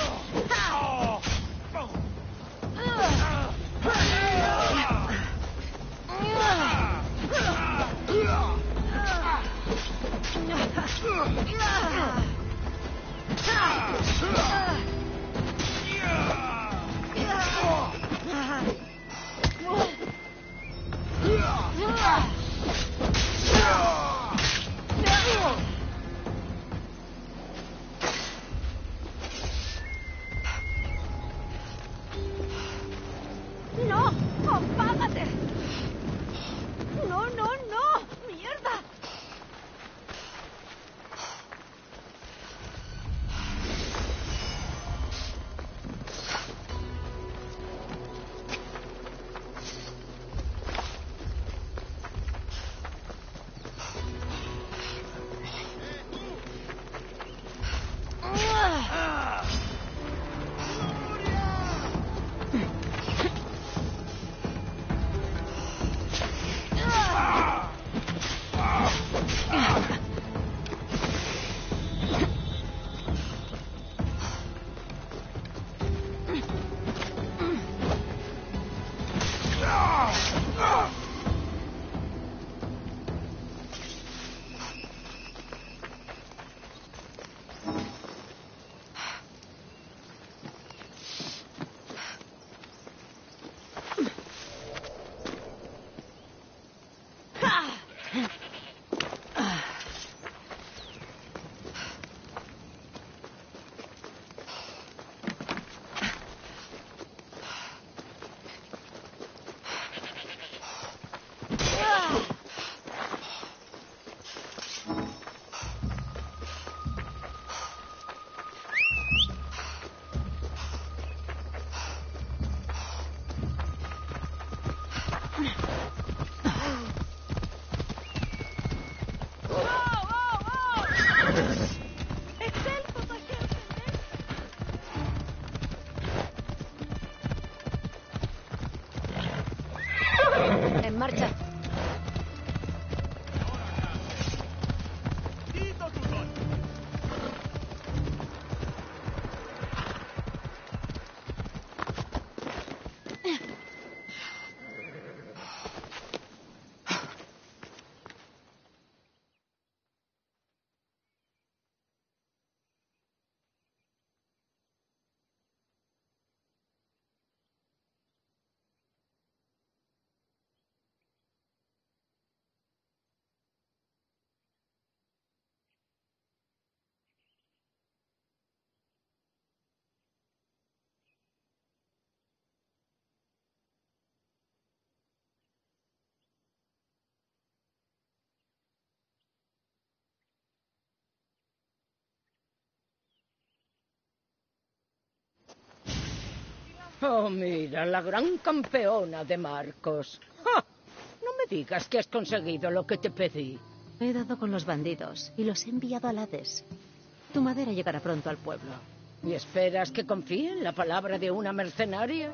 [SPEAKER 6] ¡No! ¡Apágate! ¡No, no, no! ¡Mierda! En marcha.
[SPEAKER 15] Oh, mira, la gran campeona de Marcos. ¡Ja! No me digas que has conseguido lo que te pedí.
[SPEAKER 6] He dado con los bandidos y los he enviado al Hades. Tu madera llegará pronto al pueblo.
[SPEAKER 15] ¿Y esperas que confíe en la palabra de una mercenaria?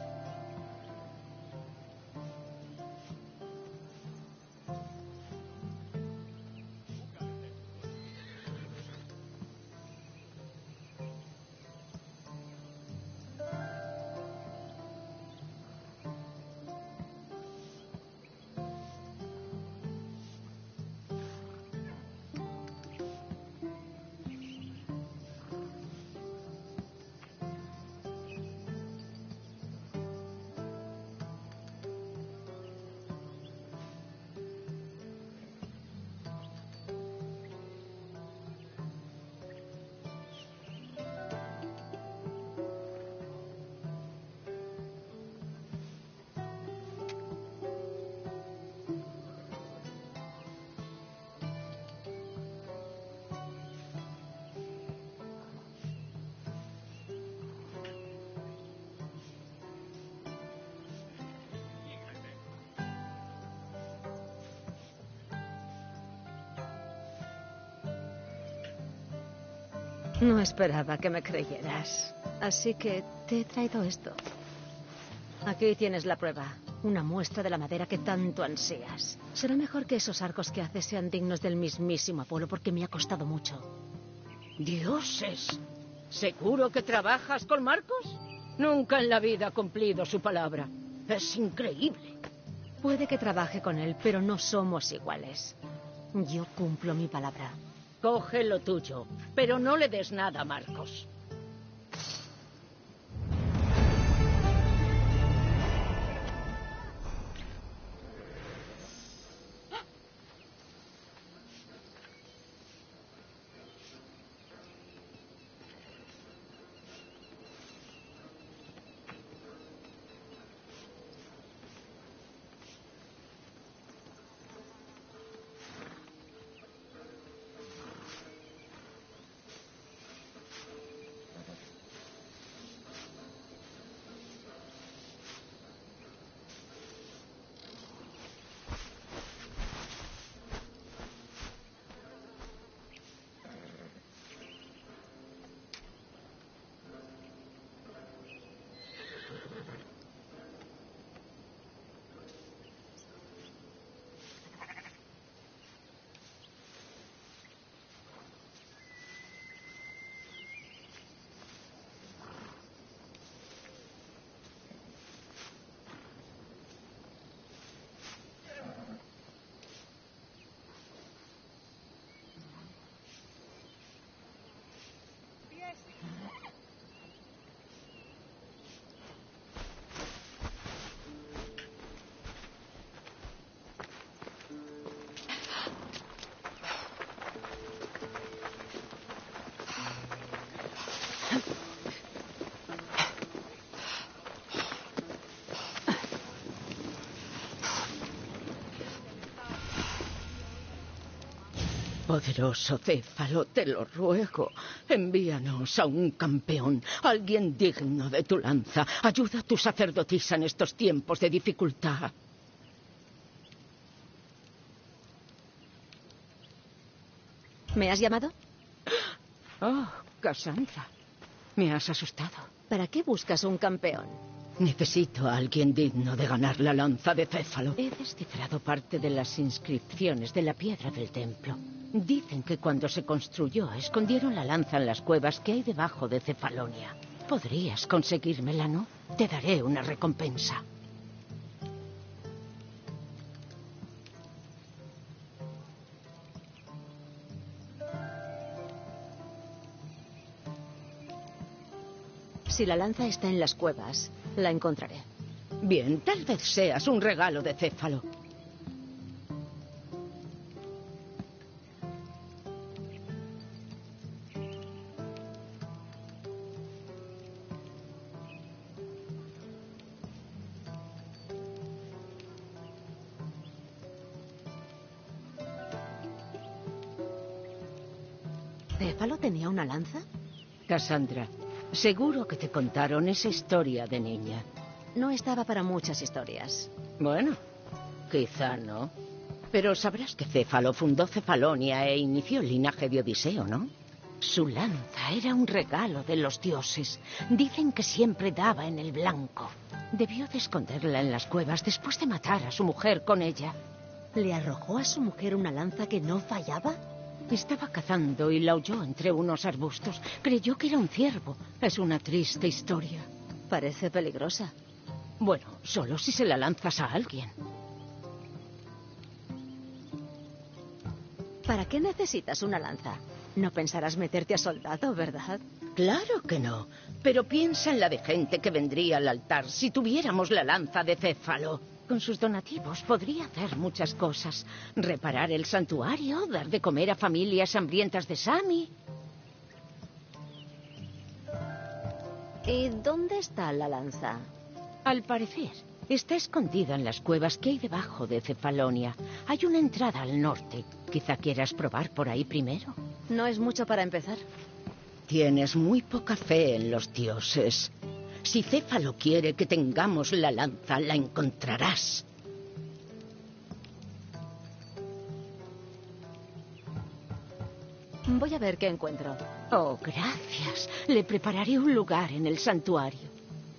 [SPEAKER 6] No esperaba que me creyeras. Así que te he traído esto. Aquí tienes la prueba. Una muestra de la madera que tanto ansías. Será mejor que esos arcos que haces sean dignos del mismísimo Apolo, porque me ha costado mucho.
[SPEAKER 15] ¡Dioses! ¿Seguro que trabajas con Marcos? Nunca en la vida ha cumplido su palabra. Es increíble.
[SPEAKER 6] Puede que trabaje con él, pero no somos iguales. Yo cumplo mi palabra.
[SPEAKER 15] Coge lo tuyo, pero no le des nada a Marcos. Poderoso Céfalo, te lo ruego, envíanos a un campeón, alguien digno de tu lanza. Ayuda a tu sacerdotisa en estos tiempos de dificultad.
[SPEAKER 6] ¿Me has llamado?
[SPEAKER 15] Oh, Cassandra. Me has asustado.
[SPEAKER 6] ¿Para qué buscas un campeón?
[SPEAKER 15] Necesito a alguien digno de ganar la lanza de Céfalo. He descifrado parte de las inscripciones de la piedra del templo. Dicen que cuando se construyó escondieron la lanza en las cuevas que hay debajo de Cefalonia. Podrías conseguírmela, ¿no? Te daré una recompensa.
[SPEAKER 6] Si la lanza está en las cuevas, la encontraré.
[SPEAKER 15] Bien, tal vez seas un regalo de Céfalo.
[SPEAKER 6] ¿Céfalo tenía una lanza?
[SPEAKER 15] Cassandra, seguro que te contaron esa historia de niña.
[SPEAKER 6] No estaba para muchas historias.
[SPEAKER 15] Bueno, quizá no. Pero sabrás que Céfalo fundó Cefalonia e inició el linaje de Odiseo, ¿no? Su lanza era un regalo de los dioses. Dicen que siempre daba en el blanco. Debió de esconderla en las cuevas después de matar a su mujer con ella.
[SPEAKER 6] ¿Le arrojó a su mujer una lanza que no fallaba?
[SPEAKER 15] Estaba cazando y la oyó entre unos arbustos. Creyó que era un ciervo. Es una triste historia.
[SPEAKER 6] Parece peligrosa.
[SPEAKER 15] Bueno, solo si se la lanzas a alguien.
[SPEAKER 6] ¿Para qué necesitas una lanza? No pensarás meterte a soldado, ¿verdad?
[SPEAKER 15] Claro que no. Pero piensa en la de gente que vendría al altar si tuviéramos la lanza de Céfalo. Con sus donativos podría hacer muchas cosas. Reparar el santuario, dar de comer a familias hambrientas de Sami.
[SPEAKER 6] ¿Y dónde está la lanza?
[SPEAKER 15] Al parecer, está escondida en las cuevas que hay debajo de Cefalonia. Hay una entrada al norte. Quizá quieras probar por ahí primero.
[SPEAKER 6] No es mucho para empezar.
[SPEAKER 15] Tienes muy poca fe en los dioses. Si Céfalo quiere que tengamos la lanza, la encontrarás.
[SPEAKER 6] Voy a ver qué encuentro.
[SPEAKER 15] Oh, gracias. Le prepararé un lugar en el santuario.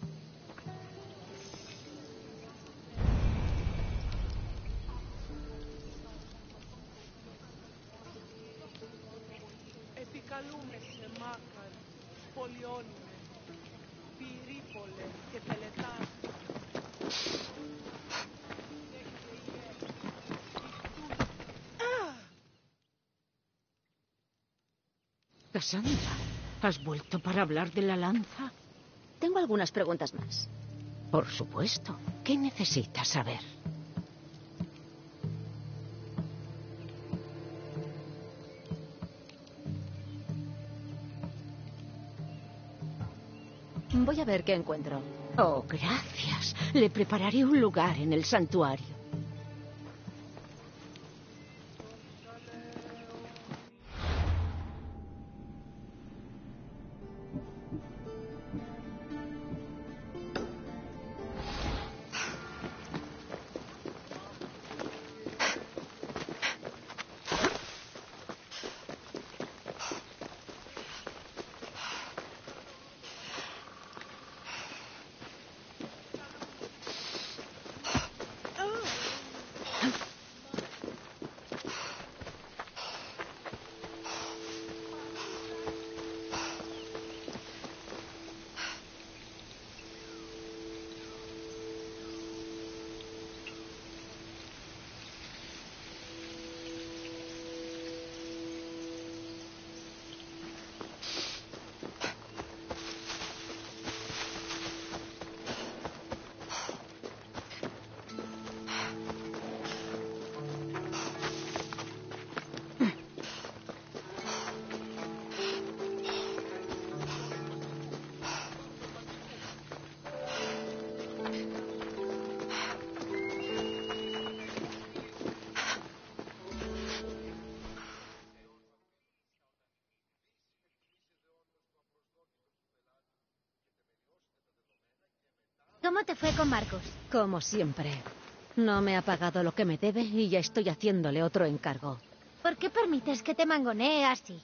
[SPEAKER 15] Cassandra, ¿has vuelto para hablar de la lanza?
[SPEAKER 6] Tengo algunas preguntas más.
[SPEAKER 15] Por supuesto. ¿Qué necesitas saber?
[SPEAKER 6] Voy a ver qué encuentro.
[SPEAKER 15] Oh, gracias. Le prepararé un lugar en el santuario.
[SPEAKER 12] ¿Cómo te fue con Marcos?
[SPEAKER 6] Como siempre. No me ha pagado lo que me debe y ya estoy haciéndole otro encargo.
[SPEAKER 12] ¿Por qué permites que te mangonee así?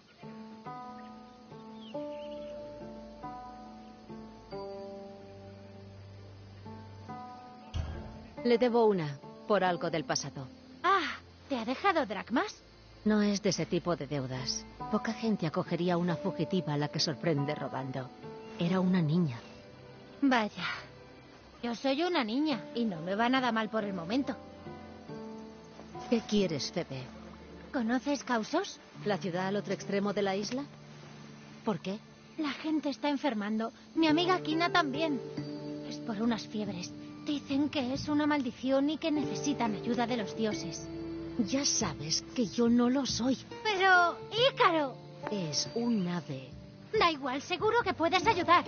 [SPEAKER 6] Le debo una, por algo del pasado.
[SPEAKER 12] Ah, ¿te ha dejado dracmas?
[SPEAKER 6] No es de ese tipo de deudas. Poca gente acogería a una fugitiva a la que sorprende robando. Era una niña.
[SPEAKER 12] Vaya. Yo soy una niña y no me va nada mal por el momento.
[SPEAKER 6] ¿Qué quieres, Febe?
[SPEAKER 12] ¿Conoces Causos?
[SPEAKER 6] ¿La ciudad al otro extremo de la isla? ¿Por qué?
[SPEAKER 12] La gente está enfermando. Mi amiga Kina también. Es por unas fiebres. Dicen que es una maldición y que necesitan ayuda de los dioses.
[SPEAKER 6] Ya sabes que yo no lo soy.
[SPEAKER 12] Pero, Ícaro.
[SPEAKER 6] Es un ave.
[SPEAKER 12] Da igual, seguro que puedes ayudar.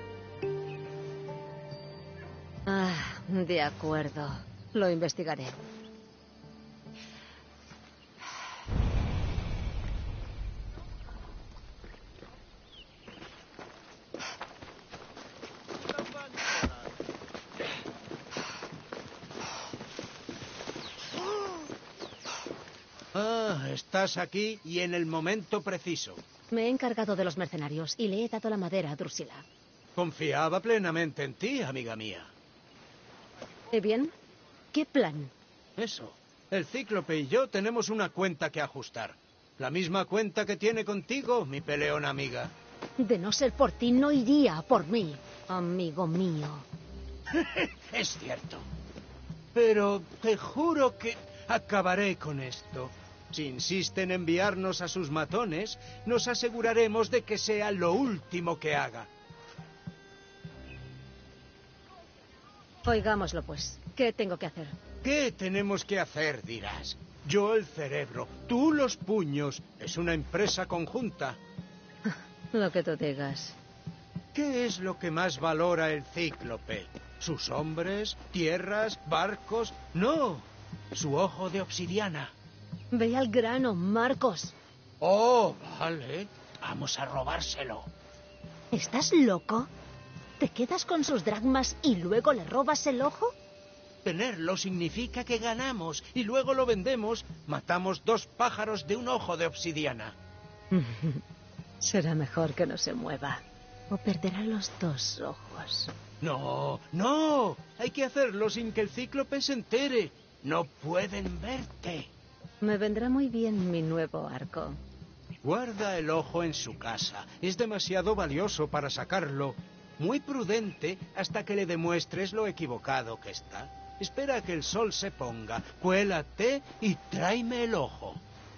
[SPEAKER 6] Ah, de acuerdo. Lo investigaré.
[SPEAKER 10] Estás aquí y en el momento preciso.
[SPEAKER 6] Me he encargado de los mercenarios y le he dado la madera a Drusila.
[SPEAKER 10] Confiaba plenamente en ti, amiga mía.
[SPEAKER 6] ¿Y bien? ¿Qué plan?
[SPEAKER 10] Eso. El Cíclope y yo tenemos una cuenta que ajustar. La misma cuenta que tiene contigo, mi peleona amiga.
[SPEAKER 6] De no ser por ti, no iría a por mí, amigo mío.
[SPEAKER 10] Es cierto. Pero te juro que acabaré con esto. Si insiste en enviarnos a sus matones, nos aseguraremos de que sea lo último que haga.
[SPEAKER 6] Oigámoslo, pues. ¿Qué tengo que hacer?
[SPEAKER 10] ¿Qué tenemos que hacer, dirás? Yo el cerebro, tú los puños. Es una empresa conjunta.
[SPEAKER 6] Lo que tú digas.
[SPEAKER 10] ¿Qué es lo que más valora el Cíclope? ¿Sus hombres? ¿Tierras? ¿Barcos? No, su ojo de obsidiana.
[SPEAKER 6] Ve al grano, Marcos.
[SPEAKER 10] Oh, vale. Vamos a robárselo.
[SPEAKER 6] ¿Estás loco? ¿Te quedas con sus dracmas y luego le robas el ojo?
[SPEAKER 10] Tenerlo significa que ganamos y luego lo vendemos. Matamos 2 pájaros de un ojo de obsidiana.
[SPEAKER 6] Será mejor que no se mueva. O perderá los 2 ojos.
[SPEAKER 10] No, no. Hay que hacerlo sin que el Cíclope se entere. No pueden verte.
[SPEAKER 6] Me vendrá muy bien mi nuevo arco.
[SPEAKER 10] Guarda el ojo en su casa. Es demasiado valioso para sacarlo. Muy prudente hasta que le demuestres lo equivocado que está. Espera a que el sol se ponga. Cuélate y tráeme el ojo.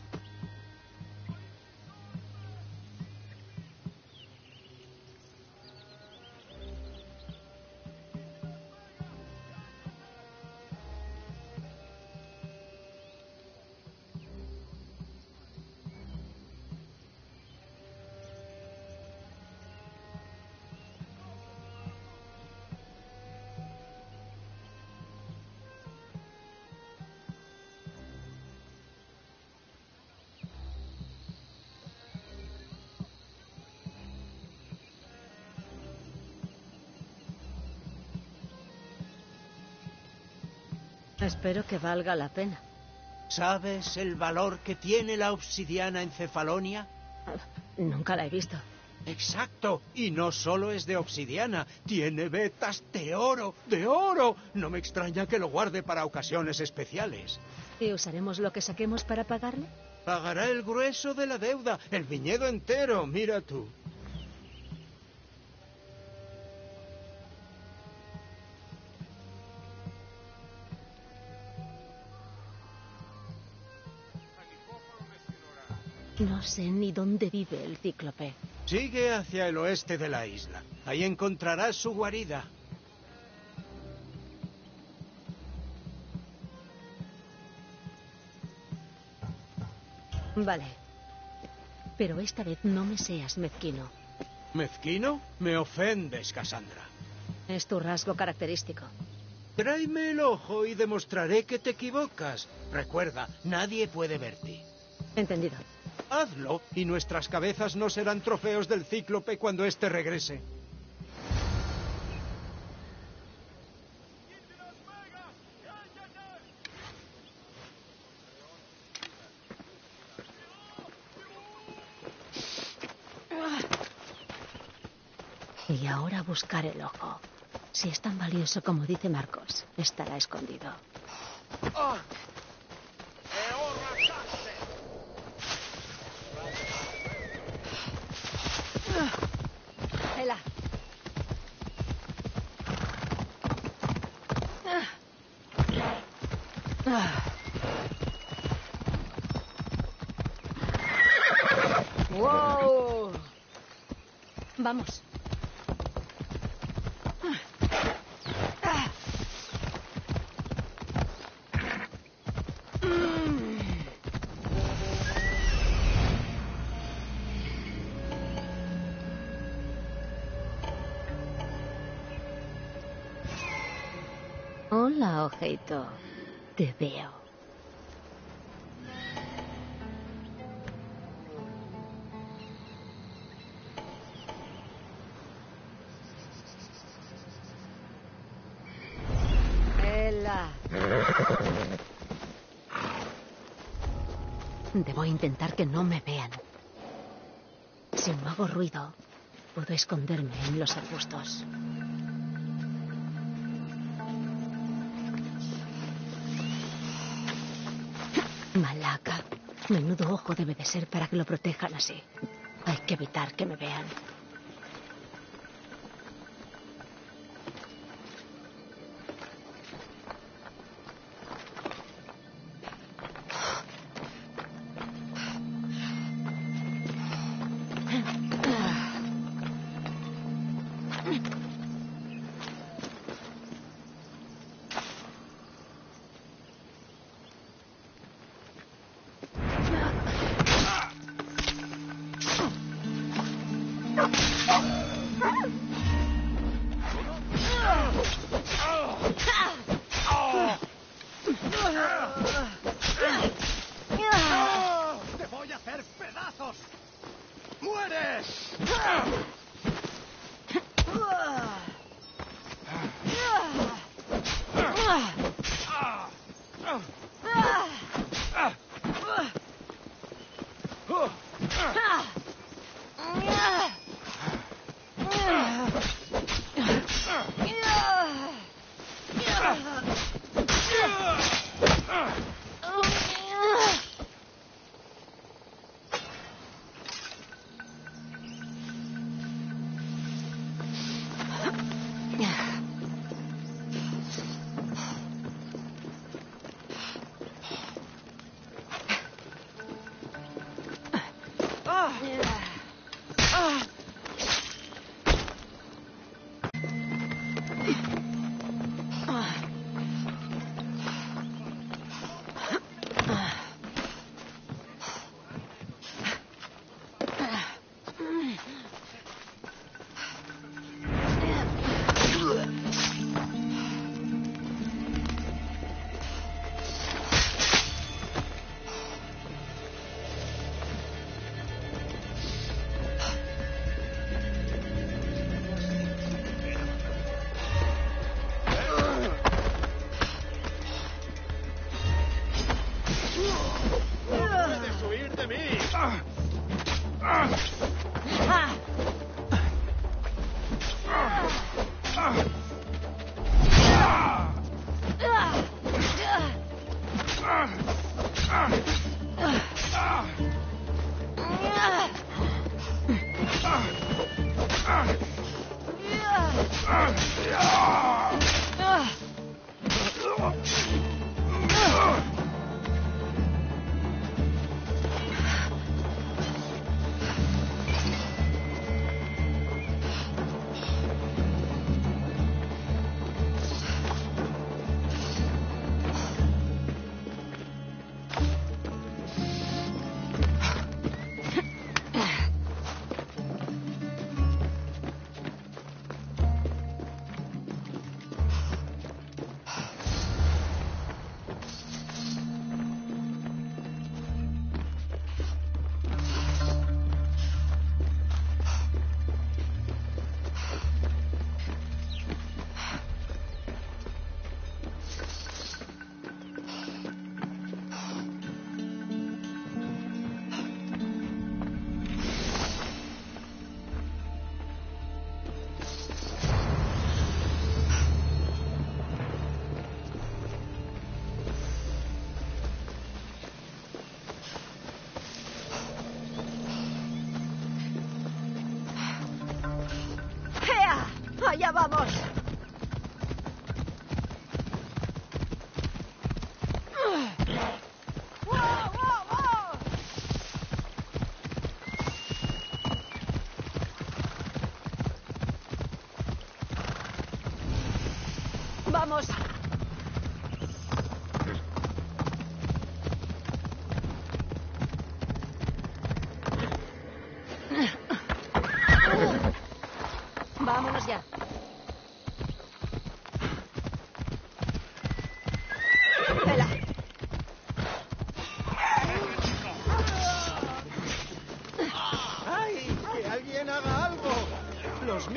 [SPEAKER 6] Espero que valga la pena.
[SPEAKER 10] ¿Sabes el valor que tiene la obsidiana en Cefalonia?
[SPEAKER 6] Nunca la he visto.
[SPEAKER 10] Exacto. Y no solo es de obsidiana. Tiene vetas de oro. ¡De oro! No me extraña que lo guarde para ocasiones especiales.
[SPEAKER 6] ¿Y usaremos lo que saquemos para pagarle?
[SPEAKER 10] Pagará el grueso de la deuda. El viñedo entero. Mira tú.
[SPEAKER 6] No sé ni dónde vive el Cíclope.
[SPEAKER 10] Sigue hacia el oeste de la isla. Ahí encontrarás su guarida.
[SPEAKER 6] Vale. Pero esta vez no me seas mezquino.
[SPEAKER 10] ¿Mezquino? Me ofendes, Cassandra.
[SPEAKER 6] Es tu rasgo característico.
[SPEAKER 10] Tráeme el ojo y demostraré que te equivocas. Recuerda, nadie puede verte.
[SPEAKER 6] Entendido.
[SPEAKER 10] Hazlo y nuestras cabezas no serán trofeos del Cíclope cuando éste regrese.
[SPEAKER 6] Y ahora buscar el ojo. Si es tan valioso como dice Marcos, estará escondido. Ela. ¡Wow! Vamos. Hola, ojito. Te veo. Ela. Debo intentar que no me vean. Si no hago ruido, puedo esconderme en los arbustos. Malaca. Menudo ojo debe de ser para que lo protejan así. Hay que evitar que me vean.
[SPEAKER 14] ¡Te voy a hacer pedazos! ¡Mueres!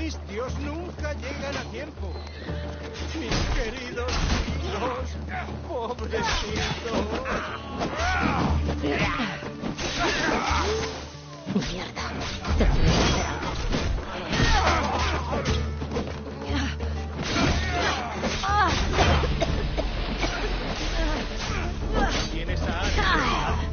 [SPEAKER 10] vistios nunca llegan a tiempo. Mis queridos hijos, pobrecitos.
[SPEAKER 6] Mierda. Te voy a hacer algo.
[SPEAKER 11] ¿Tienes a alguien?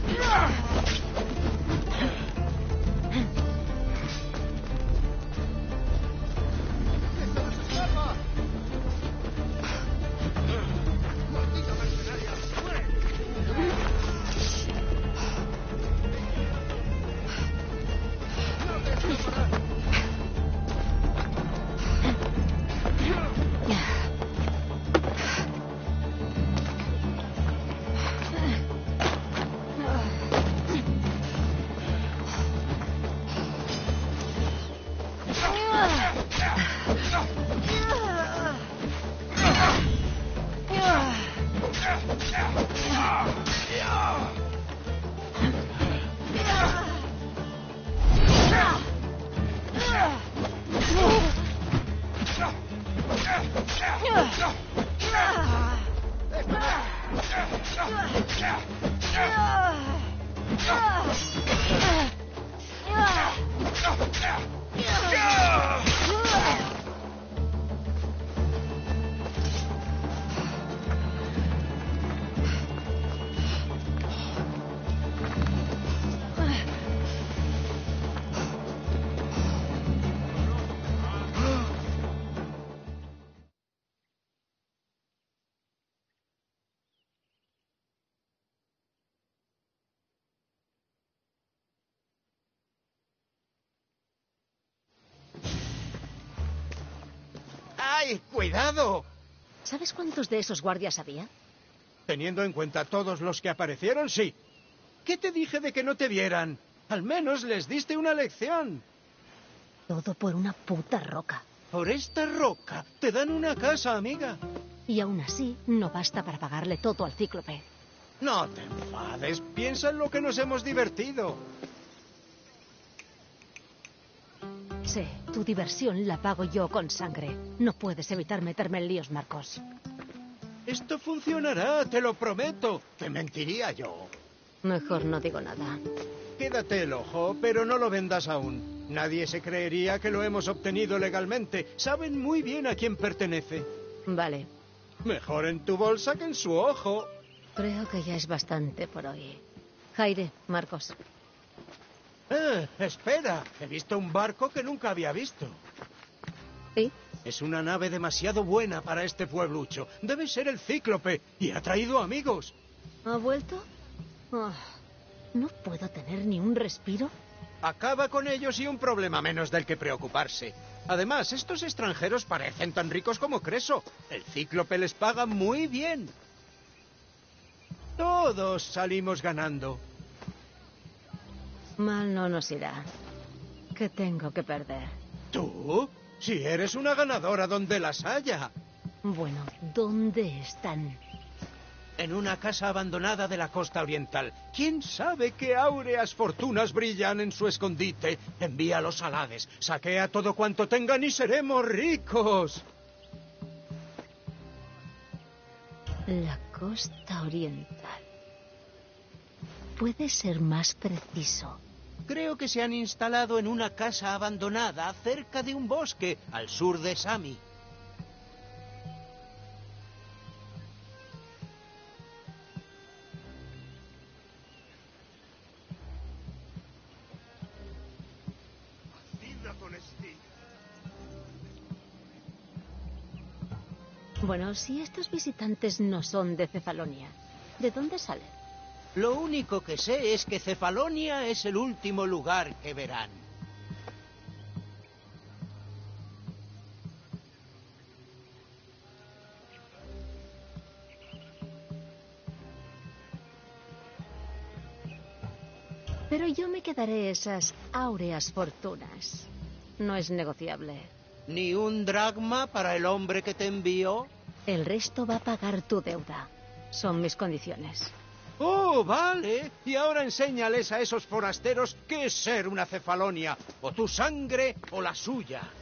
[SPEAKER 10] ¡Ay, cuidado!
[SPEAKER 6] ¿Sabes cuántos de esos guardias había?
[SPEAKER 10] Teniendo en cuenta todos los que aparecieron, sí. ¿Qué te dije de que no te vieran? Al menos les diste una lección.
[SPEAKER 6] Todo por una puta roca.
[SPEAKER 10] Por esta roca te dan una casa, amiga.
[SPEAKER 6] Y aún así, no basta para pagarle todo al cíclope.
[SPEAKER 10] No te enfades. Piensa en lo que nos hemos divertido.
[SPEAKER 6] Sí, tu diversión la pago yo con sangre. No puedes evitar meterme en líos, Marcos.
[SPEAKER 10] Esto funcionará, te lo prometo. Te mentiría yo.
[SPEAKER 6] Mejor no digo nada.
[SPEAKER 10] Quédate el ojo, pero no lo vendas aún. Nadie se creería que lo hemos obtenido legalmente. Saben muy bien a quién pertenece.
[SPEAKER 6] Vale.
[SPEAKER 10] Mejor en tu bolsa que en su ojo.
[SPEAKER 6] Creo que ya es bastante por hoy. Jaire, Marcos.
[SPEAKER 10] Espera. He visto un barco que nunca había visto.
[SPEAKER 6] ¿Sí?
[SPEAKER 10] Es una nave demasiado buena para este pueblucho. Debe ser el Cíclope y ha traído amigos.
[SPEAKER 6] ¿Ha vuelto? Oh, ¿no puedo tener ni un respiro?
[SPEAKER 10] Acaba con ellos y un problema menos del que preocuparse. Además, estos extranjeros parecen tan ricos como Creso. El Cíclope les paga muy bien. Todos salimos ganando.
[SPEAKER 6] Mal no nos irá. ¿Qué tengo que perder?
[SPEAKER 10] ¿Tú? Si eres una ganadora donde las haya.
[SPEAKER 6] Bueno, ¿dónde están?
[SPEAKER 10] En una casa abandonada de la costa oriental. ¿Quién sabe qué áureas fortunas brillan en su escondite? Envíalos al Hades, saquea todo cuanto tengan y seremos ricos.
[SPEAKER 6] La costa oriental. Puede ser más preciso.
[SPEAKER 10] Creo que se han instalado en una casa abandonada cerca de un bosque al sur de Sami.
[SPEAKER 6] Bueno, si estos visitantes no son de Cefalonia, ¿de dónde salen?
[SPEAKER 10] Lo único que sé es que Cefalonia es el último lugar que verán.
[SPEAKER 6] Pero yo me quedaré esas áureas fortunas. No es negociable.
[SPEAKER 10] ¿Ni un dracma para el hombre que te envió?
[SPEAKER 6] El resto va a pagar tu deuda. Son mis condiciones.
[SPEAKER 10] ¡Oh, vale! Y ahora enséñales a esos forasteros qué es ser una Cefalonia. O tu sangre o la suya.